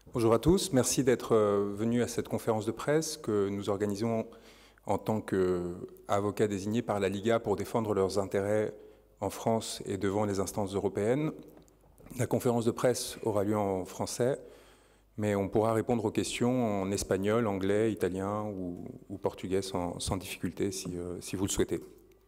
Bonjour à tous, merci d'être venus à cette conférence de presse que nous organisons en tant qu'avocats désignés par la Liga pour défendre leurs intérêts en France et devant les instances européennes. La conférence de presse aura lieu en français, mais on pourra répondre aux questions en espagnol, anglais, italien ou portugais sans difficulté si vous le souhaitez.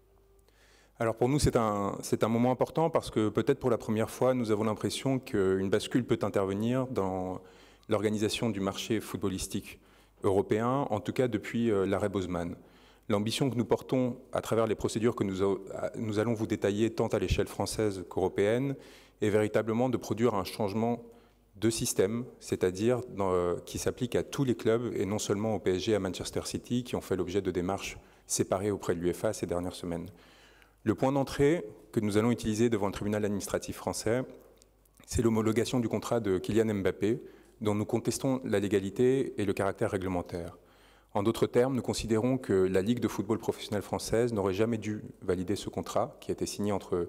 Alors pour nous, c'est un moment important parce que peut-être pour la première fois, nous avons l'impression qu'une bascule peut intervenir dans l'organisation du marché footballistique européen, en tout cas depuis l'arrêt Bosman. L'ambition que nous portons à travers les procédures que nous allons vous détailler tant à l'échelle française qu'européenne est véritablement de produire un changement de système, c'est-à-dire qui s'applique à tous les clubs et non seulement au PSG et à Manchester City qui ont fait l'objet de démarches séparées auprès de l'UEFA ces dernières semaines. Le point d'entrée que nous allons utiliser devant le tribunal administratif français, c'est l'homologation du contrat de Kylian Mbappé, dont nous contestons la légalité et le caractère réglementaire. En d'autres termes, nous considérons que la Ligue de football professionnel française n'aurait jamais dû valider ce contrat qui a été signé entre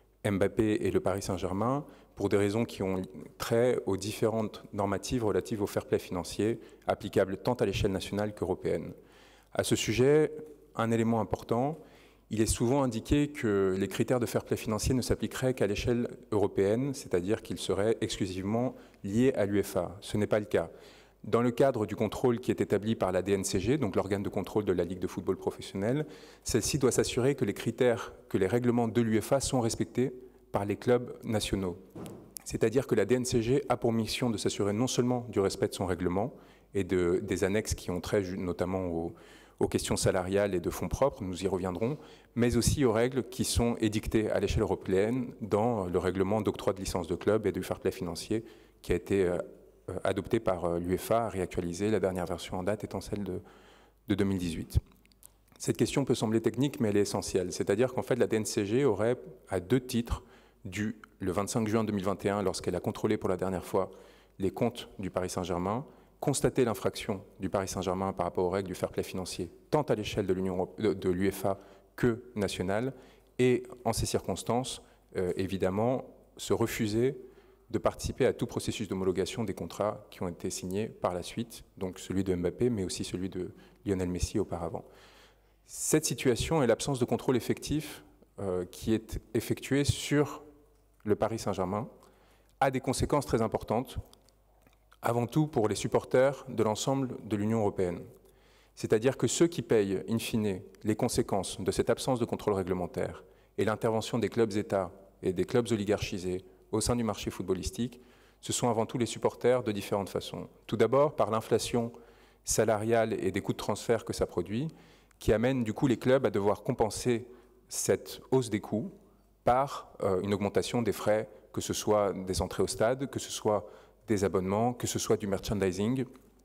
Mbappé et le Paris Saint-Germain pour des raisons qui ont trait aux différentes normatives relatives au fair play financier applicables tant à l'échelle nationale qu'européenne. À ce sujet, un élément important, il est souvent indiqué que les critères de fair play financier ne s'appliqueraient qu'à l'échelle européenne, c'est-à-dire qu'ils seraient exclusivement liés à l'UEFA. Ce n'est pas le cas. Dans le cadre du contrôle qui est établi par la DNCG, donc l'organe de contrôle de la Ligue de football professionnel, celle-ci doit s'assurer que les critères, que les règlements de l'UEFA sont respectés par les clubs nationaux. C'est-à-dire que la DNCG a pour mission de s'assurer non seulement du respect de son règlement et des annexes qui ont trait notamment aux questions salariales et de fonds propres, nous y reviendrons, mais aussi aux règles qui sont édictées à l'échelle européenne dans le règlement d'octroi de licence de club et du fair play financier qui a été adopté par l'UEFA, réactualisé, la dernière version en date étant celle de 2018. Cette question peut sembler technique, mais elle est essentielle. C'est-à-dire qu'en fait, la DNCG aurait, à deux titres, dû, le 25 juin 2021, lorsqu'elle a contrôlé pour la dernière fois les comptes du Paris Saint-Germain, constater l'infraction du Paris Saint-Germain par rapport aux règles du fair play financier, tant à l'échelle de l'UEFA que nationale, et en ces circonstances, évidemment, se refuser de participer à tout processus d'homologation des contrats qui ont été signés par la suite, donc celui de Mbappé, mais aussi celui de Lionel Messi auparavant. Cette situation et l'absence de contrôle effectif qui est effectué sur le Paris Saint-Germain a des conséquences très importantes, avant tout pour les supporters de l'ensemble de l'Union européenne. C'est-à-dire que ceux qui payent, in fine, les conséquences de cette absence de contrôle réglementaire et l'intervention des clubs États et des clubs oligarchisés au sein du marché footballistique, ce sont avant tout les supporters de différentes façons. Tout d'abord par l'inflation salariale et des coûts de transfert que ça produit, qui amène du coup les clubs à devoir compenser cette hausse des coûts par une augmentation des frais, que ce soit des entrées au stade, que ce soit des abonnements, que ce soit du merchandising.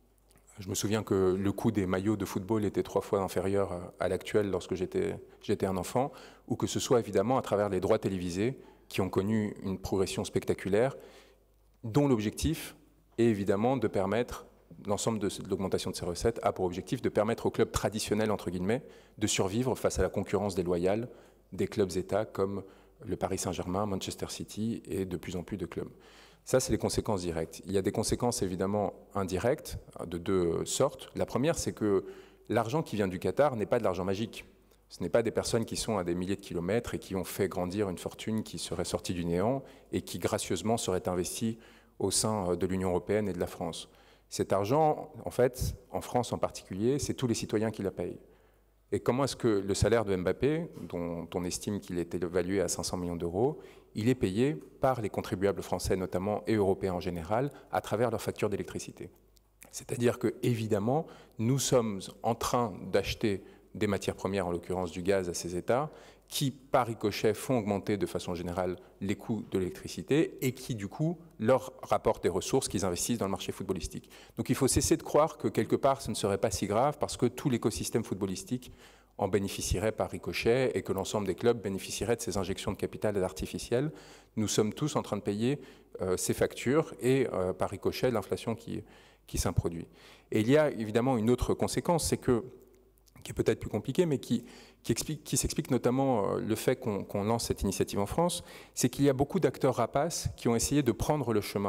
Je me souviens que le coût des maillots de football était 3 fois inférieur à l'actuel lorsque j'étais un enfant, ou que ce soit évidemment à travers les droits télévisés qui ont connu une progression spectaculaire, dont l'objectif est évidemment de permettre, l'ensemble de l'augmentation de ces recettes a pour objectif de permettre aux clubs traditionnels, entre guillemets, de survivre face à la concurrence déloyale des clubs États comme le Paris Saint-Germain, Manchester City et de plus en plus de clubs. Ça, c'est les conséquences directes. Il y a des conséquences évidemment indirectes de deux sortes. La première, c'est que l'argent qui vient du Qatar n'est pas de l'argent magique. Ce n'est pas des personnes qui sont à des milliers de kilomètres et qui ont fait grandir une fortune qui serait sortie du néant et qui gracieusement serait investie au sein de l'Union européenne et de la France. Cet argent, en fait, en France en particulier, c'est tous les citoyens qui la payent. Et comment est-ce que le salaire de Mbappé, dont on estime qu'il est évalué à 500 millions d'euros, il est payé par les contribuables français notamment et européens en général à travers leurs factures d'électricité. C'est-à-dire que, évidemment, nous sommes en train d'acheter des matières premières, en l'occurrence du gaz, à ces États, qui, par ricochet, font augmenter de façon générale les coûts de l'électricité et qui, du coup, leur rapportent des ressources qu'ils investissent dans le marché footballistique. Donc il faut cesser de croire que, quelque part, ce ne serait pas si grave parce que tout l'écosystème footballistique en bénéficierait par ricochet et que l'ensemble des clubs bénéficieraient de ces injections de capital artificielles. Nous sommes tous en train de payer ces factures et, par ricochet, l'inflation qui s'introduit. Et il y a évidemment une autre conséquence, c'est que qui est peut-être plus compliqué, mais qui s'explique notamment le fait qu'on lance cette initiative en France, c'est qu'il y a beaucoup d'acteurs rapaces qui ont essayé de prendre le chemin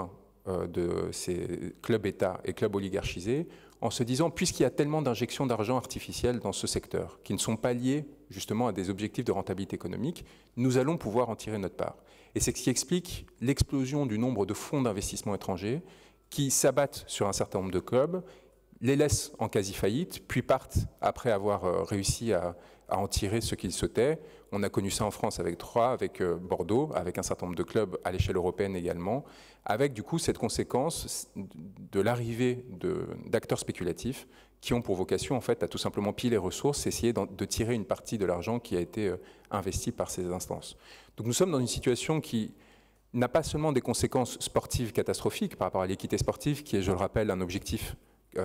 de ces clubs-États et clubs oligarchisés, en se disant, puisqu'il y a tellement d'injections d'argent artificielles dans ce secteur, qui ne sont pas liées justement à des objectifs de rentabilité économique, nous allons pouvoir en tirer notre part. Et c'est ce qui explique l'explosion du nombre de fonds d'investissement étrangers qui s'abattent sur un certain nombre de clubs, les laissent en quasi-faillite, puis partent après avoir réussi à en tirer ce qu'ils souhaitaient. On a connu ça en France avec Troyes, avec Bordeaux, avec un certain nombre de clubs à l'échelle européenne également, avec du coup cette conséquence de l'arrivée d'acteurs spéculatifs qui ont pour vocation en fait à tout simplement piller les ressources, essayer de tirer une partie de l'argent qui a été investi par ces instances. Donc nous sommes dans une situation qui n'a pas seulement des conséquences sportives catastrophiques par rapport à l'équité sportive, qui est, je le rappelle, un objectif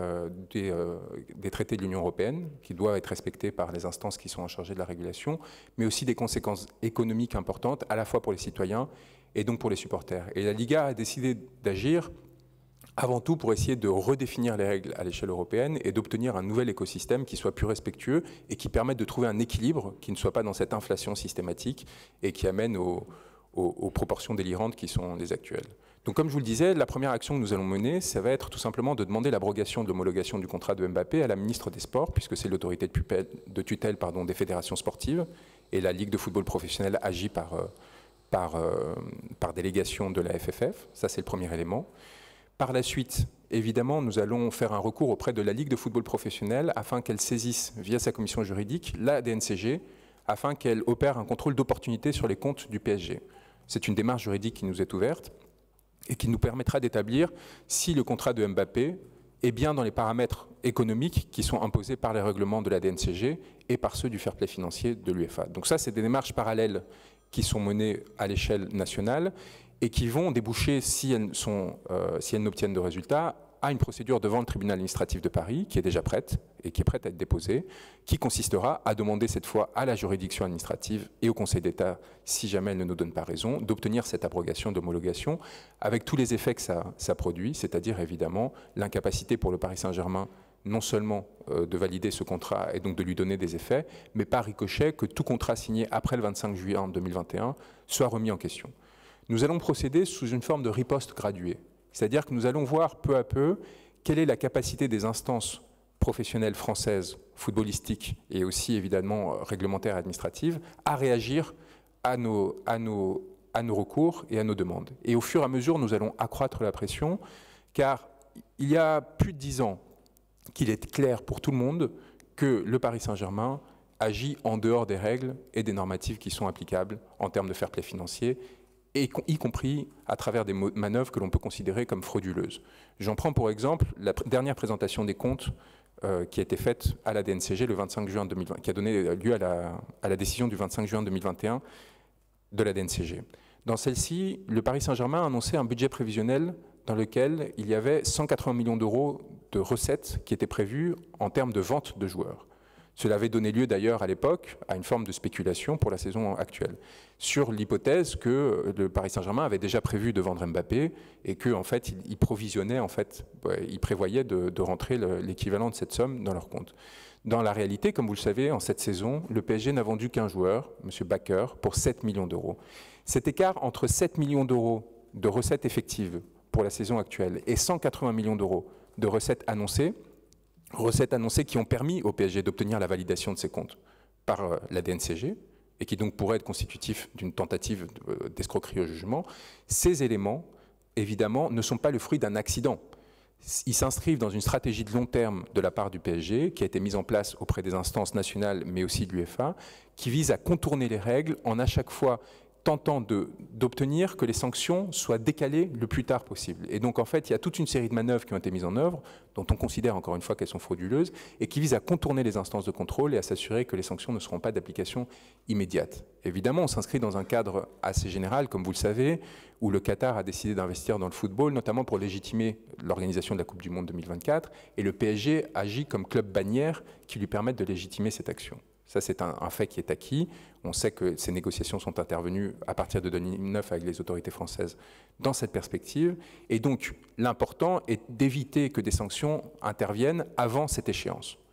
des traités de l'Union européenne, qui doivent être respectés par les instances qui sont en charge de la régulation, mais aussi des conséquences économiques importantes, à la fois pour les citoyens et donc pour les supporters. Et la Liga a décidé d'agir avant tout pour essayer de redéfinir les règles à l'échelle européenne et d'obtenir un nouvel écosystème qui soit plus respectueux et qui permette de trouver un équilibre qui ne soit pas dans cette inflation systématique et qui amène aux proportions délirantes qui sont les actuelles. Donc comme je vous le disais, la première action que nous allons mener, ça va être tout simplement de demander l'abrogation de l'homologation du contrat de Mbappé à la ministre des Sports, puisque c'est l'autorité de tutelle des fédérations sportives, et la Ligue de football professionnel agit par délégation de la FFF. Ça, c'est le premier élément. Par la suite, évidemment, nous allons faire un recours auprès de la Ligue de football professionnel afin qu'elle saisisse, via sa commission juridique, la DNCG, afin qu'elle opère un contrôle d'opportunité sur les comptes du PSG. C'est une démarche juridique qui nous est ouverte et qui nous permettra d'établir si le contrat de Mbappé est bien dans les paramètres économiques qui sont imposés par les règlements de la DNCG et par ceux du fair play financier de l'UEFA. Donc ça, c'est des démarches parallèles qui sont menées à l'échelle nationale et qui vont déboucher, si elles n'obtiennent de résultats, à une procédure devant le tribunal administratif de Paris, qui est déjà prête et qui est prête à être déposée, qui consistera à demander cette fois à la juridiction administrative et au Conseil d'État, si jamais elle ne nous donne pas raison, d'obtenir cette abrogation d'homologation, avec tous les effets que ça produit, c'est-à-dire évidemment l'incapacité pour le Paris Saint-Germain non seulement de valider ce contrat et donc de lui donner des effets, mais par ricochet que tout contrat signé après le 25 juillet 2021 soit remis en question. Nous allons procéder sous une forme de riposte graduée. C'est-à-dire que nous allons voir peu à peu quelle est la capacité des instances professionnelles françaises, footballistiques et aussi évidemment réglementaires et administratives à réagir à nos recours et à nos demandes. Et au fur et à mesure, nous allons accroître la pression car il y a plus de 10 ans qu'il est clair pour tout le monde que le Paris Saint-Germain agit en dehors des règles et des normatifs qui sont applicables en termes de fair play financier, y compris à travers des manœuvres que l'on peut considérer comme frauduleuses. J'en prends pour exemple la dernière présentation des comptes qui a été faite à la DNCG le 25 juin 2020, qui a donné lieu à la décision du 25 juin 2021 de la DNCG. Dans celle-ci, le Paris Saint-Germain a annoncé un budget prévisionnel dans lequel il y avait 180 millions d'euros de recettes qui étaient prévues en termes de vente de joueurs. Cela avait donné lieu d'ailleurs à l'époque à une forme de spéculation pour la saison actuelle, sur l'hypothèse que le Paris Saint-Germain avait déjà prévu de vendre Mbappé et qu'en fait, il provisionnait, il prévoyait de rentrer l'équivalent de cette somme dans leur compte. Dans la réalité, comme vous le savez, en cette saison, le PSG n'a vendu qu'un joueur, M. Bakker, pour 7 millions d'euros. Cet écart entre 7 millions d'euros de recettes effectives pour la saison actuelle et 180 millions d'euros de recettes annoncées qui ont permis au PSG d'obtenir la validation de ses comptes par la DNCG et qui donc pourraient être constitutifs d'une tentative d'escroquerie au jugement, ces éléments, évidemment, ne sont pas le fruit d'un accident. Ils s'inscrivent dans une stratégie de long terme de la part du PSG qui a été mise en place auprès des instances nationales mais aussi de l'UEFA, qui vise à contourner les règles en à chaque fois tentant d'obtenir que les sanctions soient décalées le plus tard possible. Et donc en fait, il y a toute une série de manœuvres qui ont été mises en œuvre, dont on considère encore une fois qu'elles sont frauduleuses, et qui visent à contourner les instances de contrôle et à s'assurer que les sanctions ne seront pas d'application immédiate. Évidemment, on s'inscrit dans un cadre assez général, comme vous le savez, où le Qatar a décidé d'investir dans le football, notamment pour légitimer l'organisation de la Coupe du Monde 2024, et le PSG agit comme club bannière qui lui permet de légitimer cette action. Ça, c'est un fait qui est acquis. On sait que ces négociations sont intervenues à partir de 2009 avec les autorités françaises dans cette perspective. Et donc, l'important est d'éviter que des sanctions interviennent avant cette échéance.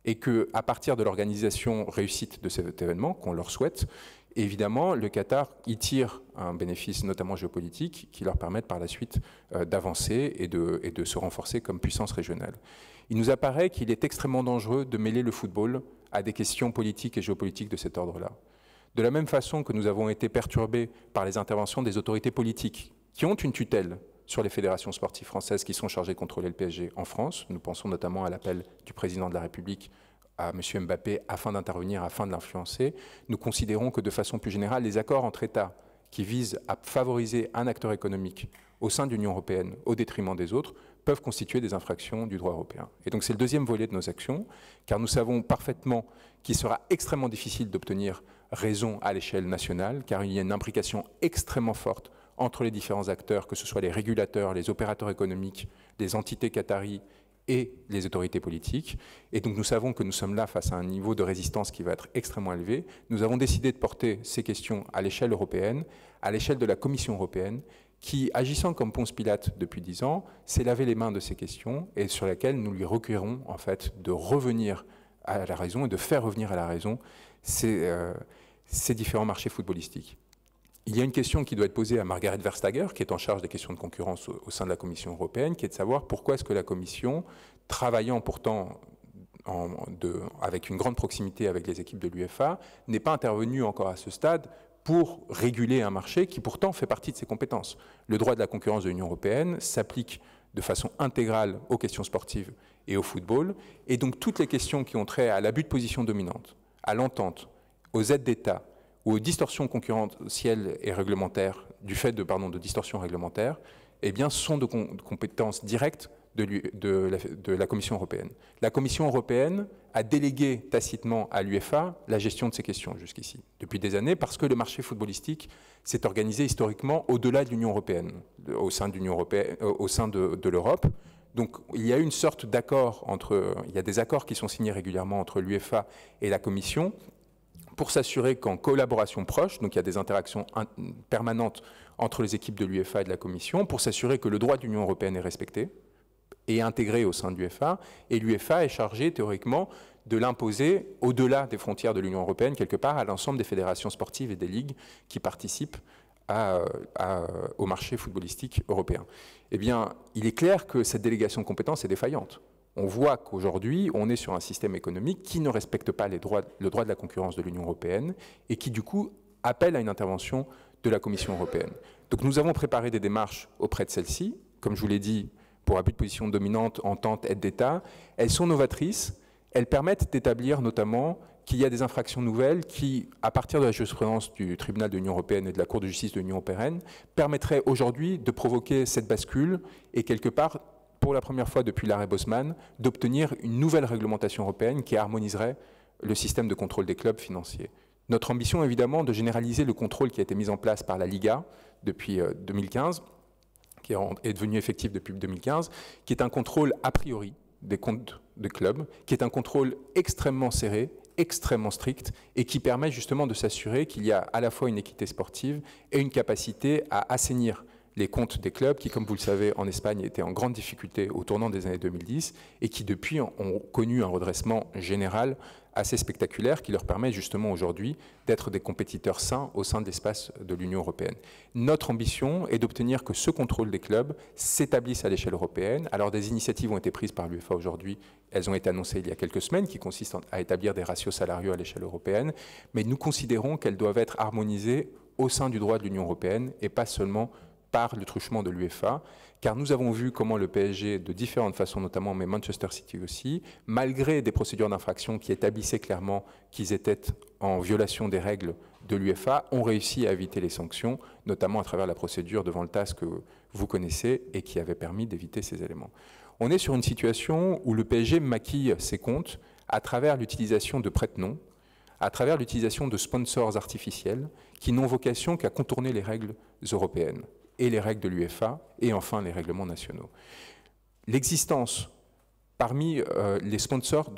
et qu'à partir de l'organisation réussite de cet événement, qu'on leur souhaite, évidemment, le Qatar y tire un bénéfice, notamment géopolitique, qui leur permette par la suite d'avancer et de se renforcer comme puissance régionale. Il nous apparaît qu'il est extrêmement dangereux de mêler le football à des questions politiques et géopolitiques de cet ordre-là. De la même façon que nous avons été perturbés par les interventions des autorités politiques qui ont une tutelle sur les fédérations sportives françaises qui sont chargées de contrôler le PSG en France. Nous pensons notamment à l'appel du président de la République à M. Mbappé afin d'intervenir, afin de l'influencer. Nous considérons que de façon plus générale, les accords entre États qui visent à favoriser un acteur économique au sein de l'Union européenne au détriment des autres peuvent constituer des infractions du droit européen. Et donc c'est le deuxième volet de nos actions, car nous savons parfaitement qu'il sera extrêmement difficile d'obtenir raison à l'échelle nationale, car il y a une imbrication extrêmement forte entre les différents acteurs, que ce soit les régulateurs, les opérateurs économiques, les entités qataries et les autorités politiques. Et donc nous savons que nous sommes là face à un niveau de résistance qui va être extrêmement élevé. Nous avons décidé de porter ces questions à l'échelle européenne, à l'échelle de la Commission européenne, qui, agissant comme Ponce Pilate depuis 10 ans, s'est lavé les mains de ces questions et sur lesquelles nous lui requérons en fait de revenir à la raison et de faire revenir à la raison ces différents marchés footballistiques. Il y a une question qui doit être posée à Margrethe Vestager, qui est en charge des questions de concurrence au sein de la Commission européenne, qui est de savoir pourquoi est-ce que la Commission, travaillant pourtant avec une grande proximité avec les équipes de l'UEFA, n'est pas intervenue encore à ce stade pour réguler un marché qui pourtant fait partie de ses compétences. Le droit de la concurrence de l'Union européenne s'applique de façon intégrale aux questions sportives et au football, et donc toutes les questions qui ont trait à l'abus de position dominante, à l'entente, aux aides d'État, ou aux distorsions concurrentielles et réglementaires, du fait de distorsions réglementaires, eh bien, sont de compétences directes de la Commission européenne. La Commission européenne a délégué tacitement à l'UEFA la gestion de ces questions jusqu'ici, depuis des années, parce que le marché footballistique s'est organisé historiquement au-delà de l'Union européenne, au sein de l'Europe. Donc il y a une sorte d'accord il y a des accords qui sont signés régulièrement entre l'UEFA et la Commission, pour s'assurer qu'en collaboration proche, donc il y a des interactions permanentes entre les équipes de l'UEFA et de la Commission, pour s'assurer que le droit de l'Union européenne est respecté et intégré au sein de l'UEFA, et l'UEFA est chargée théoriquement de l'imposer au-delà des frontières de l'Union européenne, quelque part à l'ensemble des fédérations sportives et des ligues qui participent au marché footballistique européen. Eh bien, il est clair que cette délégation de compétences est défaillante. On voit qu'aujourd'hui, on est sur un système économique qui ne respecte pas le droit de la concurrence de l'Union européenne et qui, du coup, appelle à une intervention de la Commission européenne. Donc nous avons préparé des démarches auprès de celle-ci, comme je vous l'ai dit, pour abus de position dominante, entente, aide d'État. Elles sont novatrices, elles permettent d'établir notamment qu'il y a des infractions nouvelles qui, à partir de la jurisprudence du tribunal de l'Union européenne et de la Cour de justice de l'Union européenne, permettraient aujourd'hui de provoquer cette bascule et quelque part, pour la première fois depuis l'arrêt Bosman, d'obtenir une nouvelle réglementation européenne qui harmoniserait le système de contrôle des clubs financiers. Notre ambition, évidemment, de généraliser le contrôle qui a été mis en place par la Liga depuis 2015, qui est devenu effectif depuis 2015, qui est un contrôle a priori des comptes de clubs, qui est un contrôle extrêmement serré, extrêmement strict, et qui permet justement de s'assurer qu'il y a à la fois une équité sportive et une capacité à assainir les comptes des clubs qui, comme vous le savez, en Espagne étaient en grande difficulté au tournant des années 2010 et qui, depuis, ont connu un redressement général assez spectaculaire qui leur permet justement aujourd'hui d'être des compétiteurs sains au sein de l'espace de l'Union européenne. Notre ambition est d'obtenir que ce contrôle des clubs s'établisse à l'échelle européenne. Alors des initiatives ont été prises par l'UEFA aujourd'hui, elles ont été annoncées il y a quelques semaines, qui consistent à établir des ratios salariaux à l'échelle européenne, mais nous considérons qu'elles doivent être harmonisées au sein du droit de l'Union européenne et pas seulement par le truchement de l'UEFA, car nous avons vu comment le PSG, de différentes façons notamment, mais Manchester City aussi, malgré des procédures d'infraction qui établissaient clairement qu'ils étaient en violation des règles de l'UEFA, ont réussi à éviter les sanctions, notamment à travers la procédure devant le TAS que vous connaissez et qui avait permis d'éviter ces éléments. On est sur une situation où le PSG maquille ses comptes à travers l'utilisation de prête-noms, à travers l'utilisation de sponsors artificiels qui n'ont vocation qu'à contourner les règles européennes et les règles de l'UEFA, et enfin les règlements nationaux. L'existence parmi les sponsors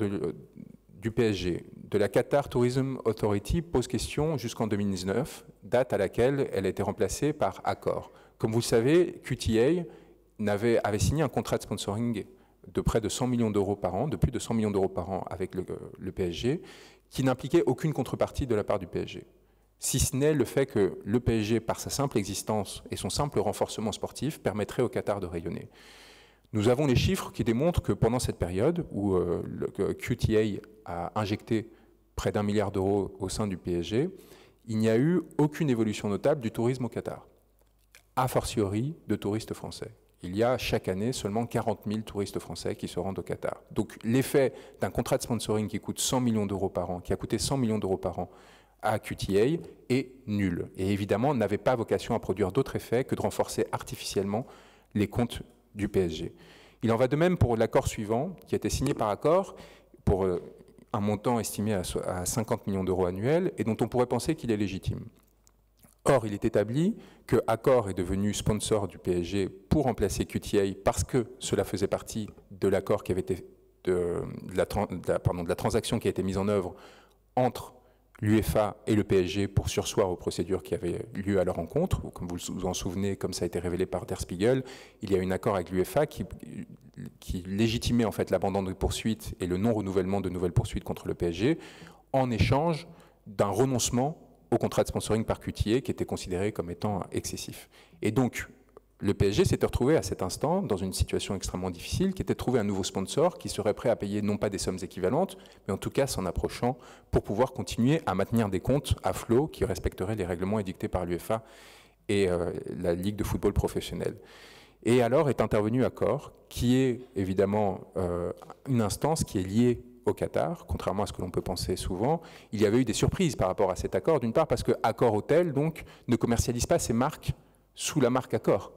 du PSG, de la Qatar Tourism Authority, pose question jusqu'en 2019, date à laquelle elle a été remplacée par Accor. Comme vous le savez, QTA avait signé un contrat de sponsoring de près de 100 millions d'euros par an, de plus de 100 millions d'euros par an avec le PSG, qui n'impliquait aucune contrepartie de la part du PSG. Si ce n'est le fait que le PSG, par sa simple existence et son simple renforcement sportif, permettrait au Qatar de rayonner. Nous avons les chiffres qui démontrent que pendant cette période où le QTA a injecté près d'1 milliard d'euros au sein du PSG, il n'y a eu aucune évolution notable du tourisme au Qatar, a fortiori de touristes français. Il y a chaque année seulement 40 000 touristes français qui se rendent au Qatar. Donc l'effet d'un contrat de sponsoring qui coûte 100 millions d'euros par an, qui a coûté 100 millions d'euros par an à QTA, est nul. Et évidemment, n'avait pas vocation à produire d'autre effet que de renforcer artificiellement les comptes du PSG. Il en va de même pour l'accord suivant, qui a été signé par Accor, pour un montant estimé à 50 millions d'euros annuels, et dont on pourrait penser qu'il est légitime. Or, il est établi que Accor est devenu sponsor du PSG pour remplacer QTA parce que cela faisait partie de l'accord qui avait été de la transaction qui a été mise en œuvre entre l'UEFA et le PSG pour surseoir aux procédures qui avaient lieu à leur rencontre. Comme vous vous en souvenez, comme ça a été révélé par Der Spiegel, il y a eu un accord avec l'UEFA qui légitimait en fait l'abandon de poursuites et le non-renouvellement de nouvelles poursuites contre le PSG en échange d'un renoncement au contrat de sponsoring par QTA qui était considéré comme étant excessif. Et donc, le PSG s'était retrouvé à cet instant dans une situation extrêmement difficile, qui était de trouver un nouveau sponsor qui serait prêt à payer non pas des sommes équivalentes, mais en tout cas s'en approchant pour pouvoir continuer à maintenir des comptes à flot qui respecteraient les règlements édictés par l'UEFA et la Ligue de football professionnel. Et alors est intervenu Accor, qui est évidemment une instance qui est liée au Qatar, contrairement à ce que l'on peut penser souvent. Il y avait eu des surprises par rapport à cet accord, d'une part parce que Accor Hotel donc, ne commercialise pas ses marques sous la marque Accor.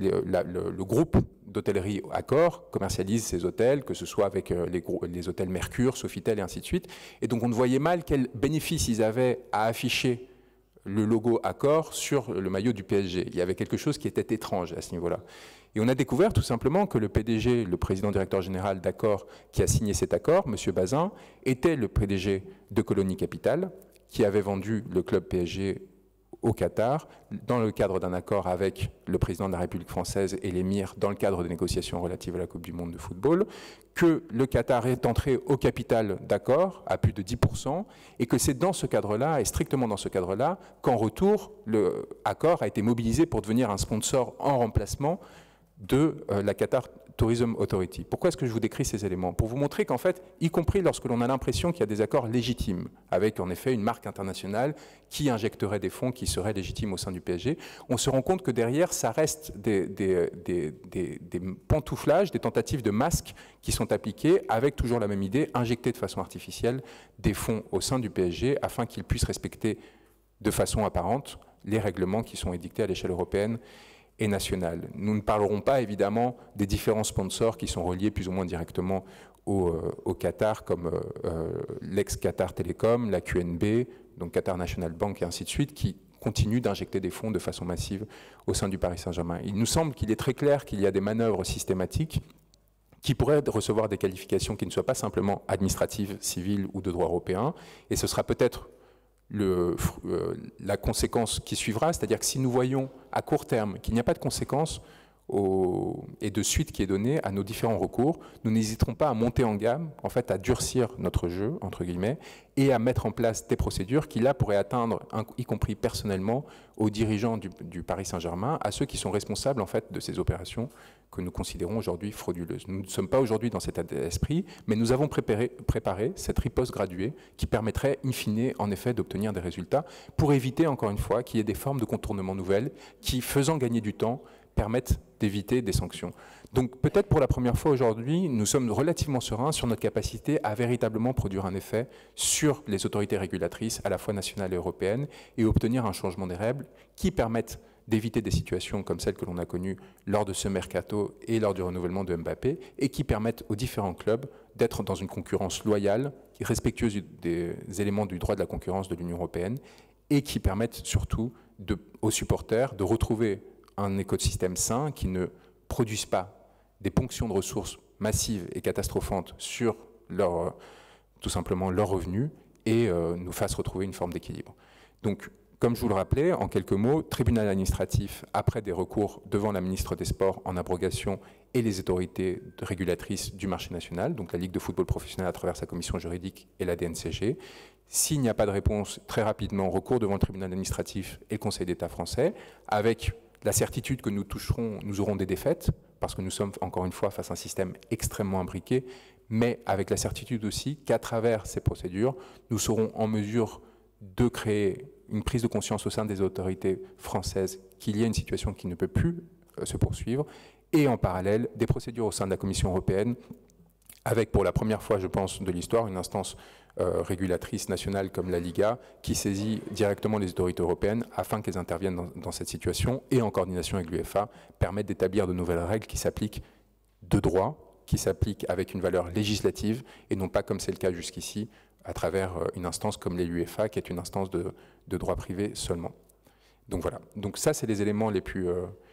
Le groupe d'hôtellerie Accor commercialise ses hôtels, que ce soit avec les hôtels Mercure, Sofitel et ainsi de suite. Et donc on ne voyait mal quel bénéfice ils avaient à afficher le logo Accor sur le maillot du PSG. Il y avait quelque chose qui était étrange à ce niveau-là. Et on a découvert tout simplement que le PDG, le président-directeur général d'Accor, qui a signé cet accord, M. Bazin, était le PDG de Colony Capital, qui avait vendu le club PSG au Qatar, dans le cadre d'un accord avec le président de la République française et l'émir, dans le cadre des négociations relatives à la Coupe du monde de football, que le Qatar est entré au capital d'Accor à plus de 10%, et que c'est dans ce cadre-là, et strictement dans ce cadre-là, qu'en retour, le Accor a été mobilisé pour devenir un sponsor en remplacement de la Qatar Tourism Authority. Pourquoi est-ce que je vous décris ces éléments? Pour vous montrer qu'en fait, y compris lorsque l'on a l'impression qu'il y a des accords légitimes, avec en effet une marque internationale qui injecterait des fonds qui seraient légitimes au sein du PSG, on se rend compte que derrière, ça reste des pantouflages, des tentatives de masques qui sont appliquées avec toujours la même idée, injecter de façon artificielle des fonds au sein du PSG afin qu'ils puissent respecter de façon apparente les règlements qui sont édictés à l'échelle européenne et nationale. Nous ne parlerons pas évidemment des différents sponsors qui sont reliés plus ou moins directement au Qatar, comme l'ex-Qatar Télécom, la QNB, donc Qatar National Bank et ainsi de suite, qui continuent d'injecter des fonds de façon massive au sein du Paris Saint-Germain. Il nous semble qu'il est très clair qu'il y a des manœuvres systématiques qui pourraient recevoir des qualifications qui ne soient pas simplement administratives, civiles ou de droit européen, et ce sera peut-être la conséquence qui suivra, c'est-à-dire que si nous voyons à court terme qu'il n'y a pas de conséquence et de suite qui est donnée à nos différents recours, nous n'hésiterons pas à monter en gamme, en fait à durcir notre jeu, entre guillemets, et à mettre en place des procédures qui là pourraient atteindre, y compris personnellement, aux dirigeants du Paris Saint-Germain, à ceux qui sont responsables en fait de ces opérations que nous considérons aujourd'hui frauduleuses. Nous ne sommes pas aujourd'hui dans cet esprit, mais nous avons préparé cette riposte graduée qui permettrait, in fine, en effet, d'obtenir des résultats pour éviter, encore une fois, qu'il y ait des formes de contournement nouvelles qui, faisant gagner du temps, permettent d'éviter des sanctions. Donc peut-être pour la première fois aujourd'hui, nous sommes relativement sereins sur notre capacité à véritablement produire un effet sur les autorités régulatrices, à la fois nationales et européennes, et obtenir un changement des règles qui permettent d'éviter des situations comme celles que l'on a connues lors de ce mercato et lors du renouvellement de Mbappé, et qui permettent aux différents clubs d'être dans une concurrence loyale, respectueuse des éléments du droit de la concurrence de l'Union européenne, et qui permettent surtout aux supporters de retrouver un écosystème sain qui ne produise pas des ponctions de ressources massives et catastrophantes sur tout simplement leurs revenus et nous fasse retrouver une forme d'équilibre. Donc, Comme je vous le rappelais, en quelques mots, tribunal administratif après des recours devant la ministre des Sports en abrogation et les autorités régulatrices du marché national, donc la Ligue de football professionnel à travers sa commission juridique et la DNCG. S'il n'y a pas de réponse, très rapidement, recours devant le tribunal administratif et le Conseil d'État français, avec la certitude que nous aurons des défaites, parce que nous sommes encore une fois face à un système extrêmement imbriqué, mais avec la certitude aussi qu'à travers ces procédures, nous serons en mesure de créer une prise de conscience au sein des autorités françaises qu'il y a une situation qui ne peut plus se poursuivre, et en parallèle, des procédures au sein de la Commission européenne, avec pour la première fois, je pense, de l'histoire, une instance régulatrice nationale comme la Liga, qui saisit directement les autorités européennes afin qu'elles interviennent dans cette situation, et en coordination avec l'UEFA, permettent d'établir de nouvelles règles qui s'appliquent de droit, qui s'appliquent avec une valeur législative, et non pas comme c'est le cas jusqu'ici, à travers une instance comme l'UEFA, qui est une instance de droit privé seulement. Donc voilà. Donc ça, c'est les éléments les plus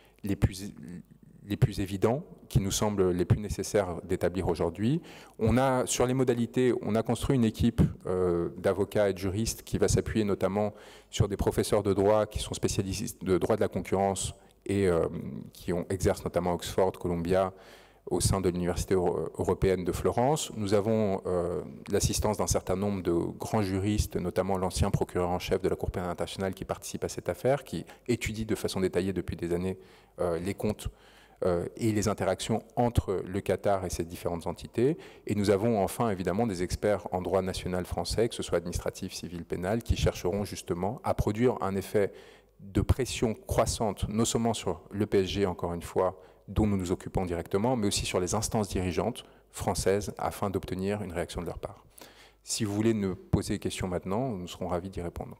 évidents, qui nous semblent les plus nécessaires d'établir aujourd'hui. Sur les modalités, on a construit une équipe d'avocats et de juristes qui va s'appuyer notamment sur des professeurs de droit qui sont spécialistes de droit de la concurrence et qui exercent notamment à Oxford, Columbia, au sein de l'Université européenne de Florence. Nous avons l'assistance d'un certain nombre de grands juristes, notamment l'ancien procureur en chef de la Cour pénale internationale qui participe à cette affaire, qui étudie de façon détaillée depuis des années les comptes et les interactions entre le Qatar et ces différentes entités. Et nous avons enfin évidemment des experts en droit national français, que ce soit administratif, civil, pénal, qui chercheront justement à produire un effet de pression croissante, non seulement sur le PSG, encore une fois, dont nous nous occupons directement, mais aussi sur les instances dirigeantes françaises, afin d'obtenir une réaction de leur part. Si vous voulez nous poser des questions maintenant, nous serons ravis d'y répondre.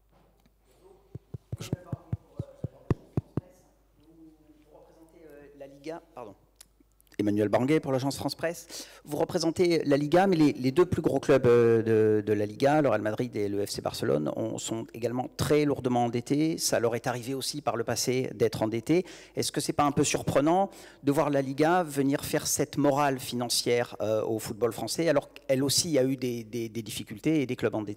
La Liga, pardon. Emmanuel Barnguet pour l'agence France Presse. Vous représentez la Liga, mais les deux plus gros clubs de la Liga, le Real Madrid et le FC Barcelone, sont également très lourdement endettés. Ça leur est arrivé aussi par le passé d'être endettés. Est-ce que ce n'est pas un peu surprenant de voir la Liga venir faire cette morale financière au football français, alors qu'elle aussi a eu des difficultés et des clubs endettés ?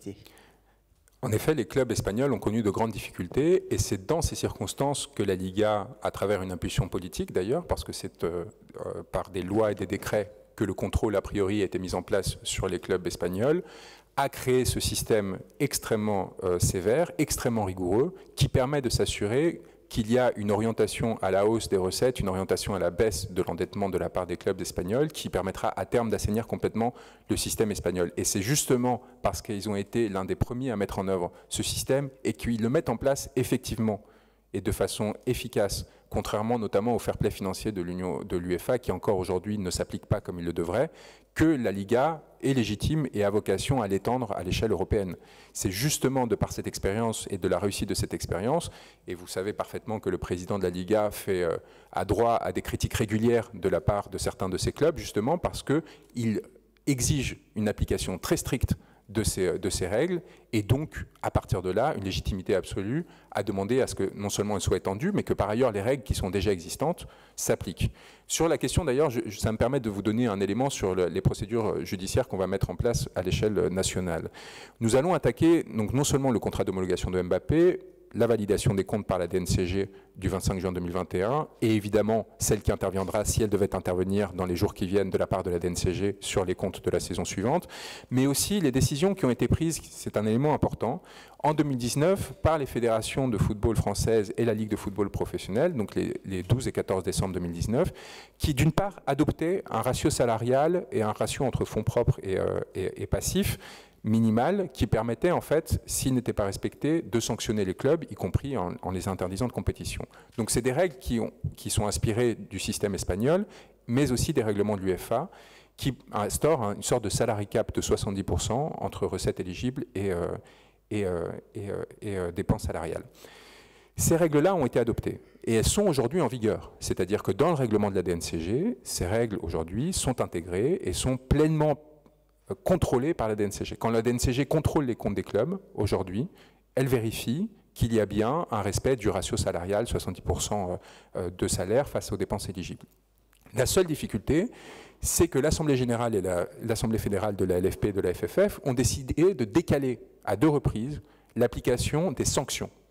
En effet, les clubs espagnols ont connu de grandes difficultés et c'est dans ces circonstances que la Liga, à travers une impulsion politique d'ailleurs, parce que c'est par des lois et des décrets que le contrôle a priori a été mis en place sur les clubs espagnols, a créé ce système extrêmement sévère, extrêmement rigoureux, qui permet de s'assurer qu'il y a une orientation à la hausse des recettes, une orientation à la baisse de l'endettement de la part des clubs espagnols qui permettra à terme d'assainir complètement le système espagnol. Et c'est justement parce qu'ils ont été l'un des premiers à mettre en œuvre ce système et qu'ils le mettent en place effectivement et de façon efficace, contrairement notamment au fair play financier de l'UEFA qui encore aujourd'hui ne s'applique pas comme il le devrait, que la Liga est légitime et a vocation à l'étendre à l'échelle européenne. C'est justement de par cette expérience et de la réussite de cette expérience, et vous savez parfaitement que le président de la Liga a droit à des critiques régulières de la part de certains de ses clubs, justement parce qu'il exige une application très stricte de ces règles, et donc, à partir de là, une légitimité absolue à demander à ce que non seulement elles soient étendues, mais que par ailleurs les règles qui sont déjà existantes s'appliquent. Sur la question d'ailleurs, ça me permet de vous donner un élément sur les procédures judiciaires qu'on va mettre en place à l'échelle nationale. Nous allons attaquer donc non seulement le contrat d'homologation de Mbappé, la validation des comptes par la DNCG du 25 juin 2021 et évidemment celle qui interviendra si elle devait intervenir dans les jours qui viennent de la part de la DNCG sur les comptes de la saison suivante, mais aussi les décisions qui ont été prises, c'est un élément important, en 2019 par les fédérations de football françaises et la Ligue de football professionnel, donc les 12 et 14 décembre 2019, qui d'une part adoptaient un ratio salarial et un ratio entre fonds propres et passifs minimal qui permettait en fait, s'ils n'étaient pas respectés, de sanctionner les clubs, y compris en les interdisant de compétition. Donc c'est des règles qui sont inspirées du système espagnol, mais aussi des règlements de l'UEFA, qui instaurent une sorte de salary cap de 70% entre recettes éligibles et dépenses salariales. Ces règles-là ont été adoptées et elles sont aujourd'hui en vigueur. C'est-à-dire que dans le règlement de la DNCG, ces règles aujourd'hui sont intégrées et sont pleinement contrôlée par la DNCG. Quand la DNCG contrôle les comptes des clubs, aujourd'hui, elle vérifie qu'il y a bien un respect du ratio salarial, 70% de salaire face aux dépenses éligibles. La seule difficulté, c'est que l'Assemblée générale et l'Assemblée fédérale de la LFP et de la FFF ont décidé de décaler à 2 reprises l'application des sanctions.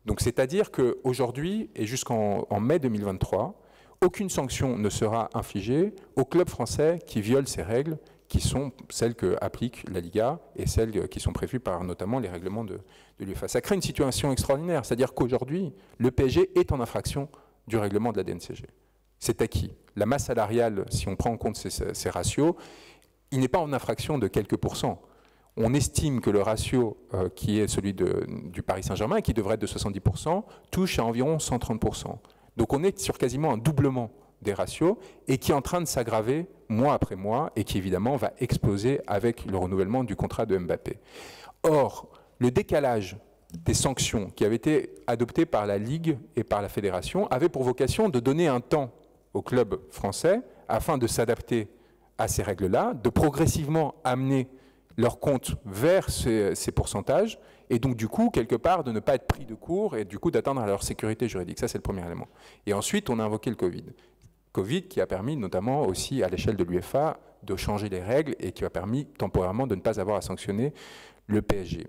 Donc c'est-à-dire qu'aujourd'hui et jusqu'en mai 2023, aucune sanction ne sera infligée aux clubs français qui violent ces règles, qui sont celles qu'applique la Liga et celles qui sont prévues par notamment les règlements de l'UEFA. Ça crée une situation extraordinaire, c'est-à-dire qu'aujourd'hui, le PSG est en infraction du règlement de la DNCG. C'est acquis. La masse salariale, si on prend en compte ces ratios, il n'est pas en infraction de quelques pourcents. On estime que le ratio qui est celui du Paris Saint-Germain, qui devrait être de 70%, touche à environ 130%. Donc on est sur quasiment un doublement des ratios et qui est en train de s'aggraver mois après mois et qui évidemment va exploser avec le renouvellement du contrat de Mbappé. Or, le décalage des sanctions qui avaient été adoptées par la Ligue et par la Fédération avait pour vocation de donner un temps aux clubs français afin de s'adapter à ces règles-là, de progressivement amener leur compte vers ces pourcentages et donc du coup, quelque part, de ne pas être pris de court et du coup d'atteindre leur sécurité juridique. Ça, c'est le premier élément. Et ensuite, on a invoqué le Covid. Covid qui a permis notamment aussi à l'échelle de l'UEFA de changer les règles et qui a permis temporairement de ne pas avoir à sanctionner le PSG.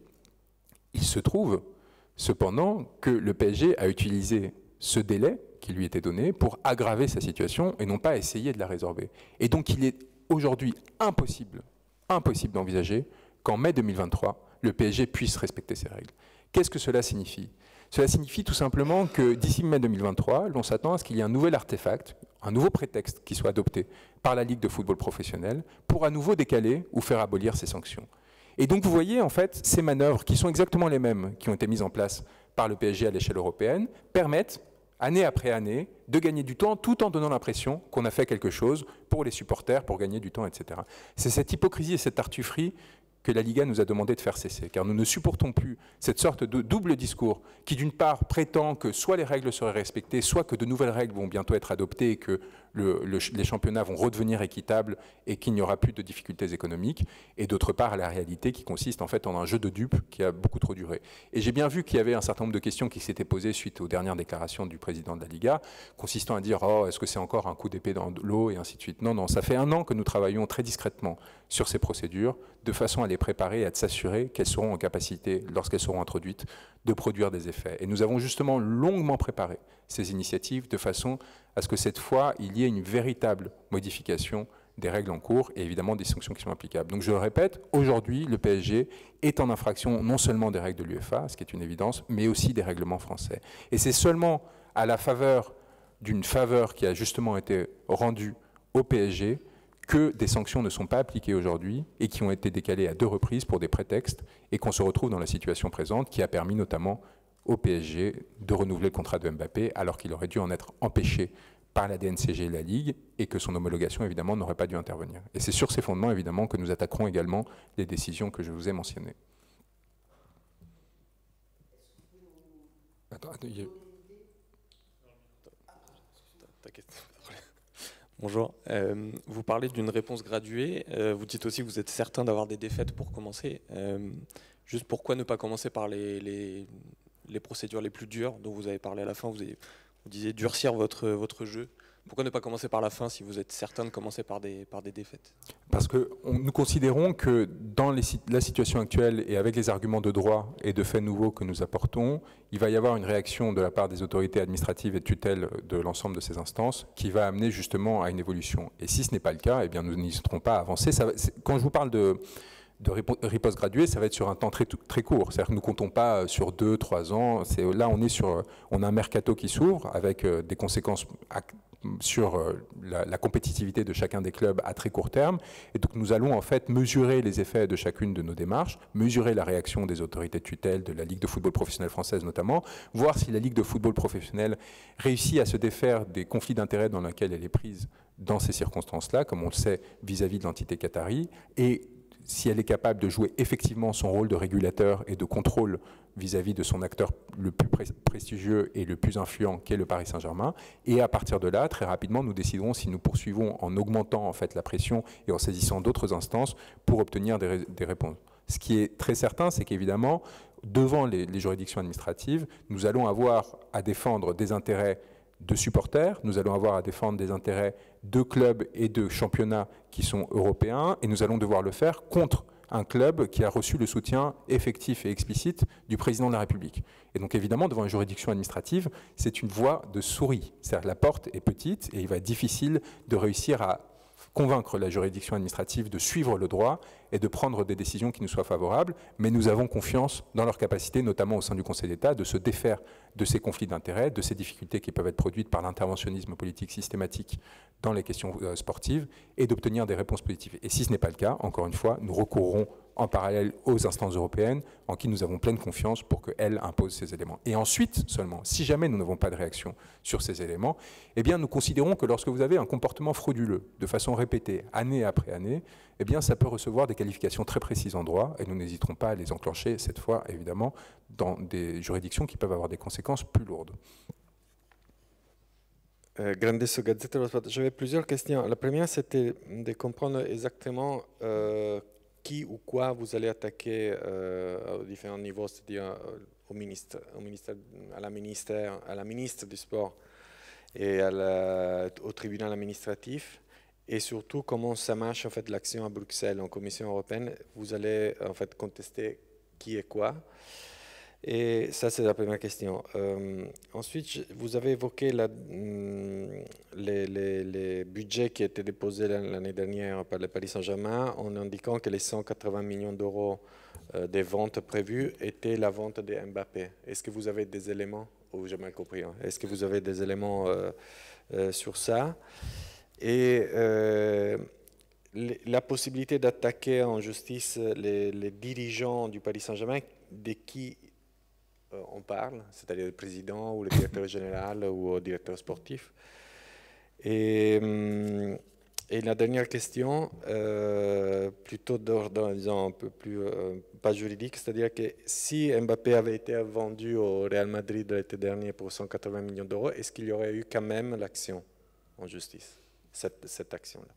Il se trouve cependant que le PSG a utilisé ce délai qui lui était donné pour aggraver sa situation et non pas essayer de la résorber. Et donc il est aujourd'hui impossible d'envisager qu'en mai 2023, le PSG puisse respecter ces règles. Qu'est-ce que cela signifie ? Cela signifie tout simplement que d'ici mai 2023, l'on s'attend à ce qu'il y ait un nouvel artefact, un nouveau prétexte qui soit adopté par la Ligue de football professionnel pour à nouveau décaler ou faire abolir ces sanctions. Et donc vous voyez en fait ces manœuvres qui sont exactement les mêmes qui ont été mises en place par le PSG à l'échelle européenne permettent année après année de gagner du temps tout en donnant l'impression qu'on a fait quelque chose pour les supporters, pour gagner du temps, etc. C'est cette hypocrisie et cette tartufferie que la Liga nous a demandé de faire cesser, car nous ne supportons plus cette sorte de double discours qui, d'une part, prétend que soit les règles seraient respectées, soit que de nouvelles règles vont bientôt être adoptées et que les championnats vont redevenir équitables et qu'il n'y aura plus de difficultés économiques, et d'autre part, la réalité qui consiste en fait en un jeu de dupes qui a beaucoup trop duré. Et j'ai bien vu qu'il y avait un certain nombre de questions qui s'étaient posées suite aux dernières déclarations du président de la Liga, consistant à dire « Oh, est-ce que c'est encore un coup d'épée dans l'eau ?» et ainsi de suite. Non, non, ça fait 1 an que nous travaillons très discrètement sur ces procédures, de façon à les préparer et à s'assurer qu'elles seront en capacité, lorsqu'elles seront introduites, de produire des effets. Et nous avons justement longuement préparé ces initiatives de façon à ce que cette fois, il y ait une véritable modification des règles en cours et évidemment des sanctions qui sont applicables. Donc je le répète, aujourd'hui, le PSG est en infraction non seulement des règles de l'UEFA, ce qui est une évidence, mais aussi des règlements français. Et c'est seulement à la faveur d'une faveur qui a justement été rendue au PSG que des sanctions ne sont pas appliquées aujourd'hui et qui ont été décalées à 2 reprises pour des prétextes et qu'on se retrouve dans la situation présente qui a permis notamment au PSG de renouveler le contrat de Mbappé alors qu'il aurait dû en être empêché par la DNCG et la Ligue et que son homologation évidemment n'aurait pas dû intervenir. Et c'est sur ces fondements évidemment que nous attaquerons également les décisions que je vous ai mentionnées. Attends, Bonjour. Vous parlez d'une réponse graduée. Vous dites aussi que vous êtes certain d'avoir des défaites pour commencer. Juste pourquoi ne pas commencer par les procédures les plus dures dont vous avez parlé à la fin, vous disiez durcir votre jeu. Pourquoi ne pas commencer par la fin si vous êtes certain de commencer par des défaites? Parce que nous considérons que dans la situation actuelle et avec les arguments de droit et de faits nouveaux que nous apportons, il va y avoir une réaction de la part des autorités administratives et de tutelle de l'ensemble de ces instances qui va amener justement à une évolution. Et si ce n'est pas le cas, eh bien nous n'hésiterons pas à avancer. Quand je vous parle de riposte graduée, ça va être sur un temps très, très court. C'est-à-dire que nous ne comptons pas sur 2-3 ans. Là, on a un mercato qui s'ouvre avec des conséquences sur la compétitivité de chacun des clubs à très court terme. Et donc nous allons en fait mesurer les effets de chacune de nos démarches, mesurer la réaction des autorités de tutelle, de la Ligue de football professionnel française notamment, voir si la Ligue de football professionnel réussit à se défaire des conflits d'intérêts dans lesquels elle est prise dans ces circonstances-là, comme on le sait vis-à-vis de l'entité qatari, et si elle est capable de jouer effectivement son rôle de régulateur et de contrôle vis-à-vis de son acteur le plus prestigieux et le plus influent qu'est le Paris Saint-Germain. Et à partir de là, très rapidement, nous déciderons si nous poursuivons en augmentant en fait la pression et en saisissant d'autres instances pour obtenir des réponses. Ce qui est très certain, c'est qu'évidemment, devant les juridictions administratives, nous allons avoir à défendre des intérêts de supporters, nous allons avoir à défendre des intérêts de clubs et de championnats qui sont européens et nous allons devoir le faire contre un club qui a reçu le soutien effectif et explicite du président de la République. Et donc évidemment, devant une juridiction administrative, c'est une voie de souris. C'est-à-dire que la porte est petite et il va être difficile de réussir à convaincre la juridiction administrative de suivre le droit et de prendre des décisions qui nous soient favorables, mais nous avons confiance dans leur capacité, notamment au sein du Conseil d'État, de se défaire de ces conflits d'intérêts, de ces difficultés qui peuvent être produites par l'interventionnisme politique systématique dans les questions sportives et d'obtenir des réponses positives. Et si ce n'est pas le cas, encore une fois, nous recourrons en parallèle aux instances européennes en qui nous avons pleine confiance pour qu'elles imposent ces éléments. Et ensuite seulement, si jamais nous n'avons pas de réaction sur ces éléments, eh bien nous considérons que lorsque vous avez un comportement frauduleux de façon répétée, année après année, eh bien ça peut recevoir des qualifications très précises en droit et nous n'hésiterons pas à les enclencher cette fois, évidemment, dans des juridictions qui peuvent avoir des conséquences plus lourdes. Grandesso, Gazzetta dello Sport. J'avais plusieurs questions. La première, c'était de comprendre exactement qui ou quoi vous allez attaquer aux différents niveaux, c'est-à-dire au ministre, à la ministre du sport et au tribunal administratif, et surtout comment ça marche en fait l'action à Bruxelles en Commission européenne. Vous allez en fait contester qui et quoi. Et ça, c'est la première question. Ensuite, vous avez évoqué les budgets qui étaient déposés l'année dernière par le Paris Saint-Germain en indiquant que les 180 millions d'euros des ventes prévues étaient la vente de Mbappé. Est-ce que vous avez des éléments, ou j'ai mal compris, hein, est-ce que vous avez des éléments sur ça? Et la possibilité d'attaquer en justice les dirigeants du Paris Saint-Germain, de qui on parle, c'est-à-dire le président ou le directeur général ou le directeur sportif. Et la dernière question, plutôt d'ordre, disons, un peu plus, pas juridique, c'est-à-dire que si Mbappé avait été vendu au Real Madrid l'été dernier pour 180 millions d'euros, est-ce qu'il y aurait eu quand même l'action en justice, cette action-là?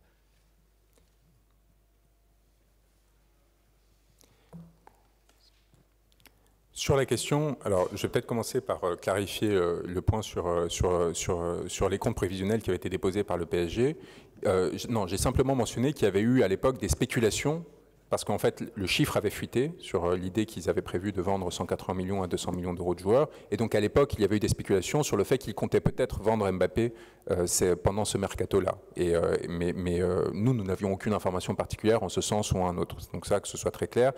Sur la question, alors je vais peut-être commencer par clarifier le point sur les comptes prévisionnels qui avaient été déposés par le PSG. Non, j'ai simplement mentionné qu'il y avait eu à l'époque des spéculations, parce qu'en fait le chiffre avait fuité sur l'idée qu'ils avaient prévu de vendre 180 millions à 200 millions d'euros de joueurs, et donc à l'époque il y avait eu des spéculations sur le fait qu'ils comptaient peut-être vendre Mbappé pendant ce mercato-là. Mais nous n'avions aucune information particulière en ce sens ou en un autre. Donc ça, que ce soit très clair,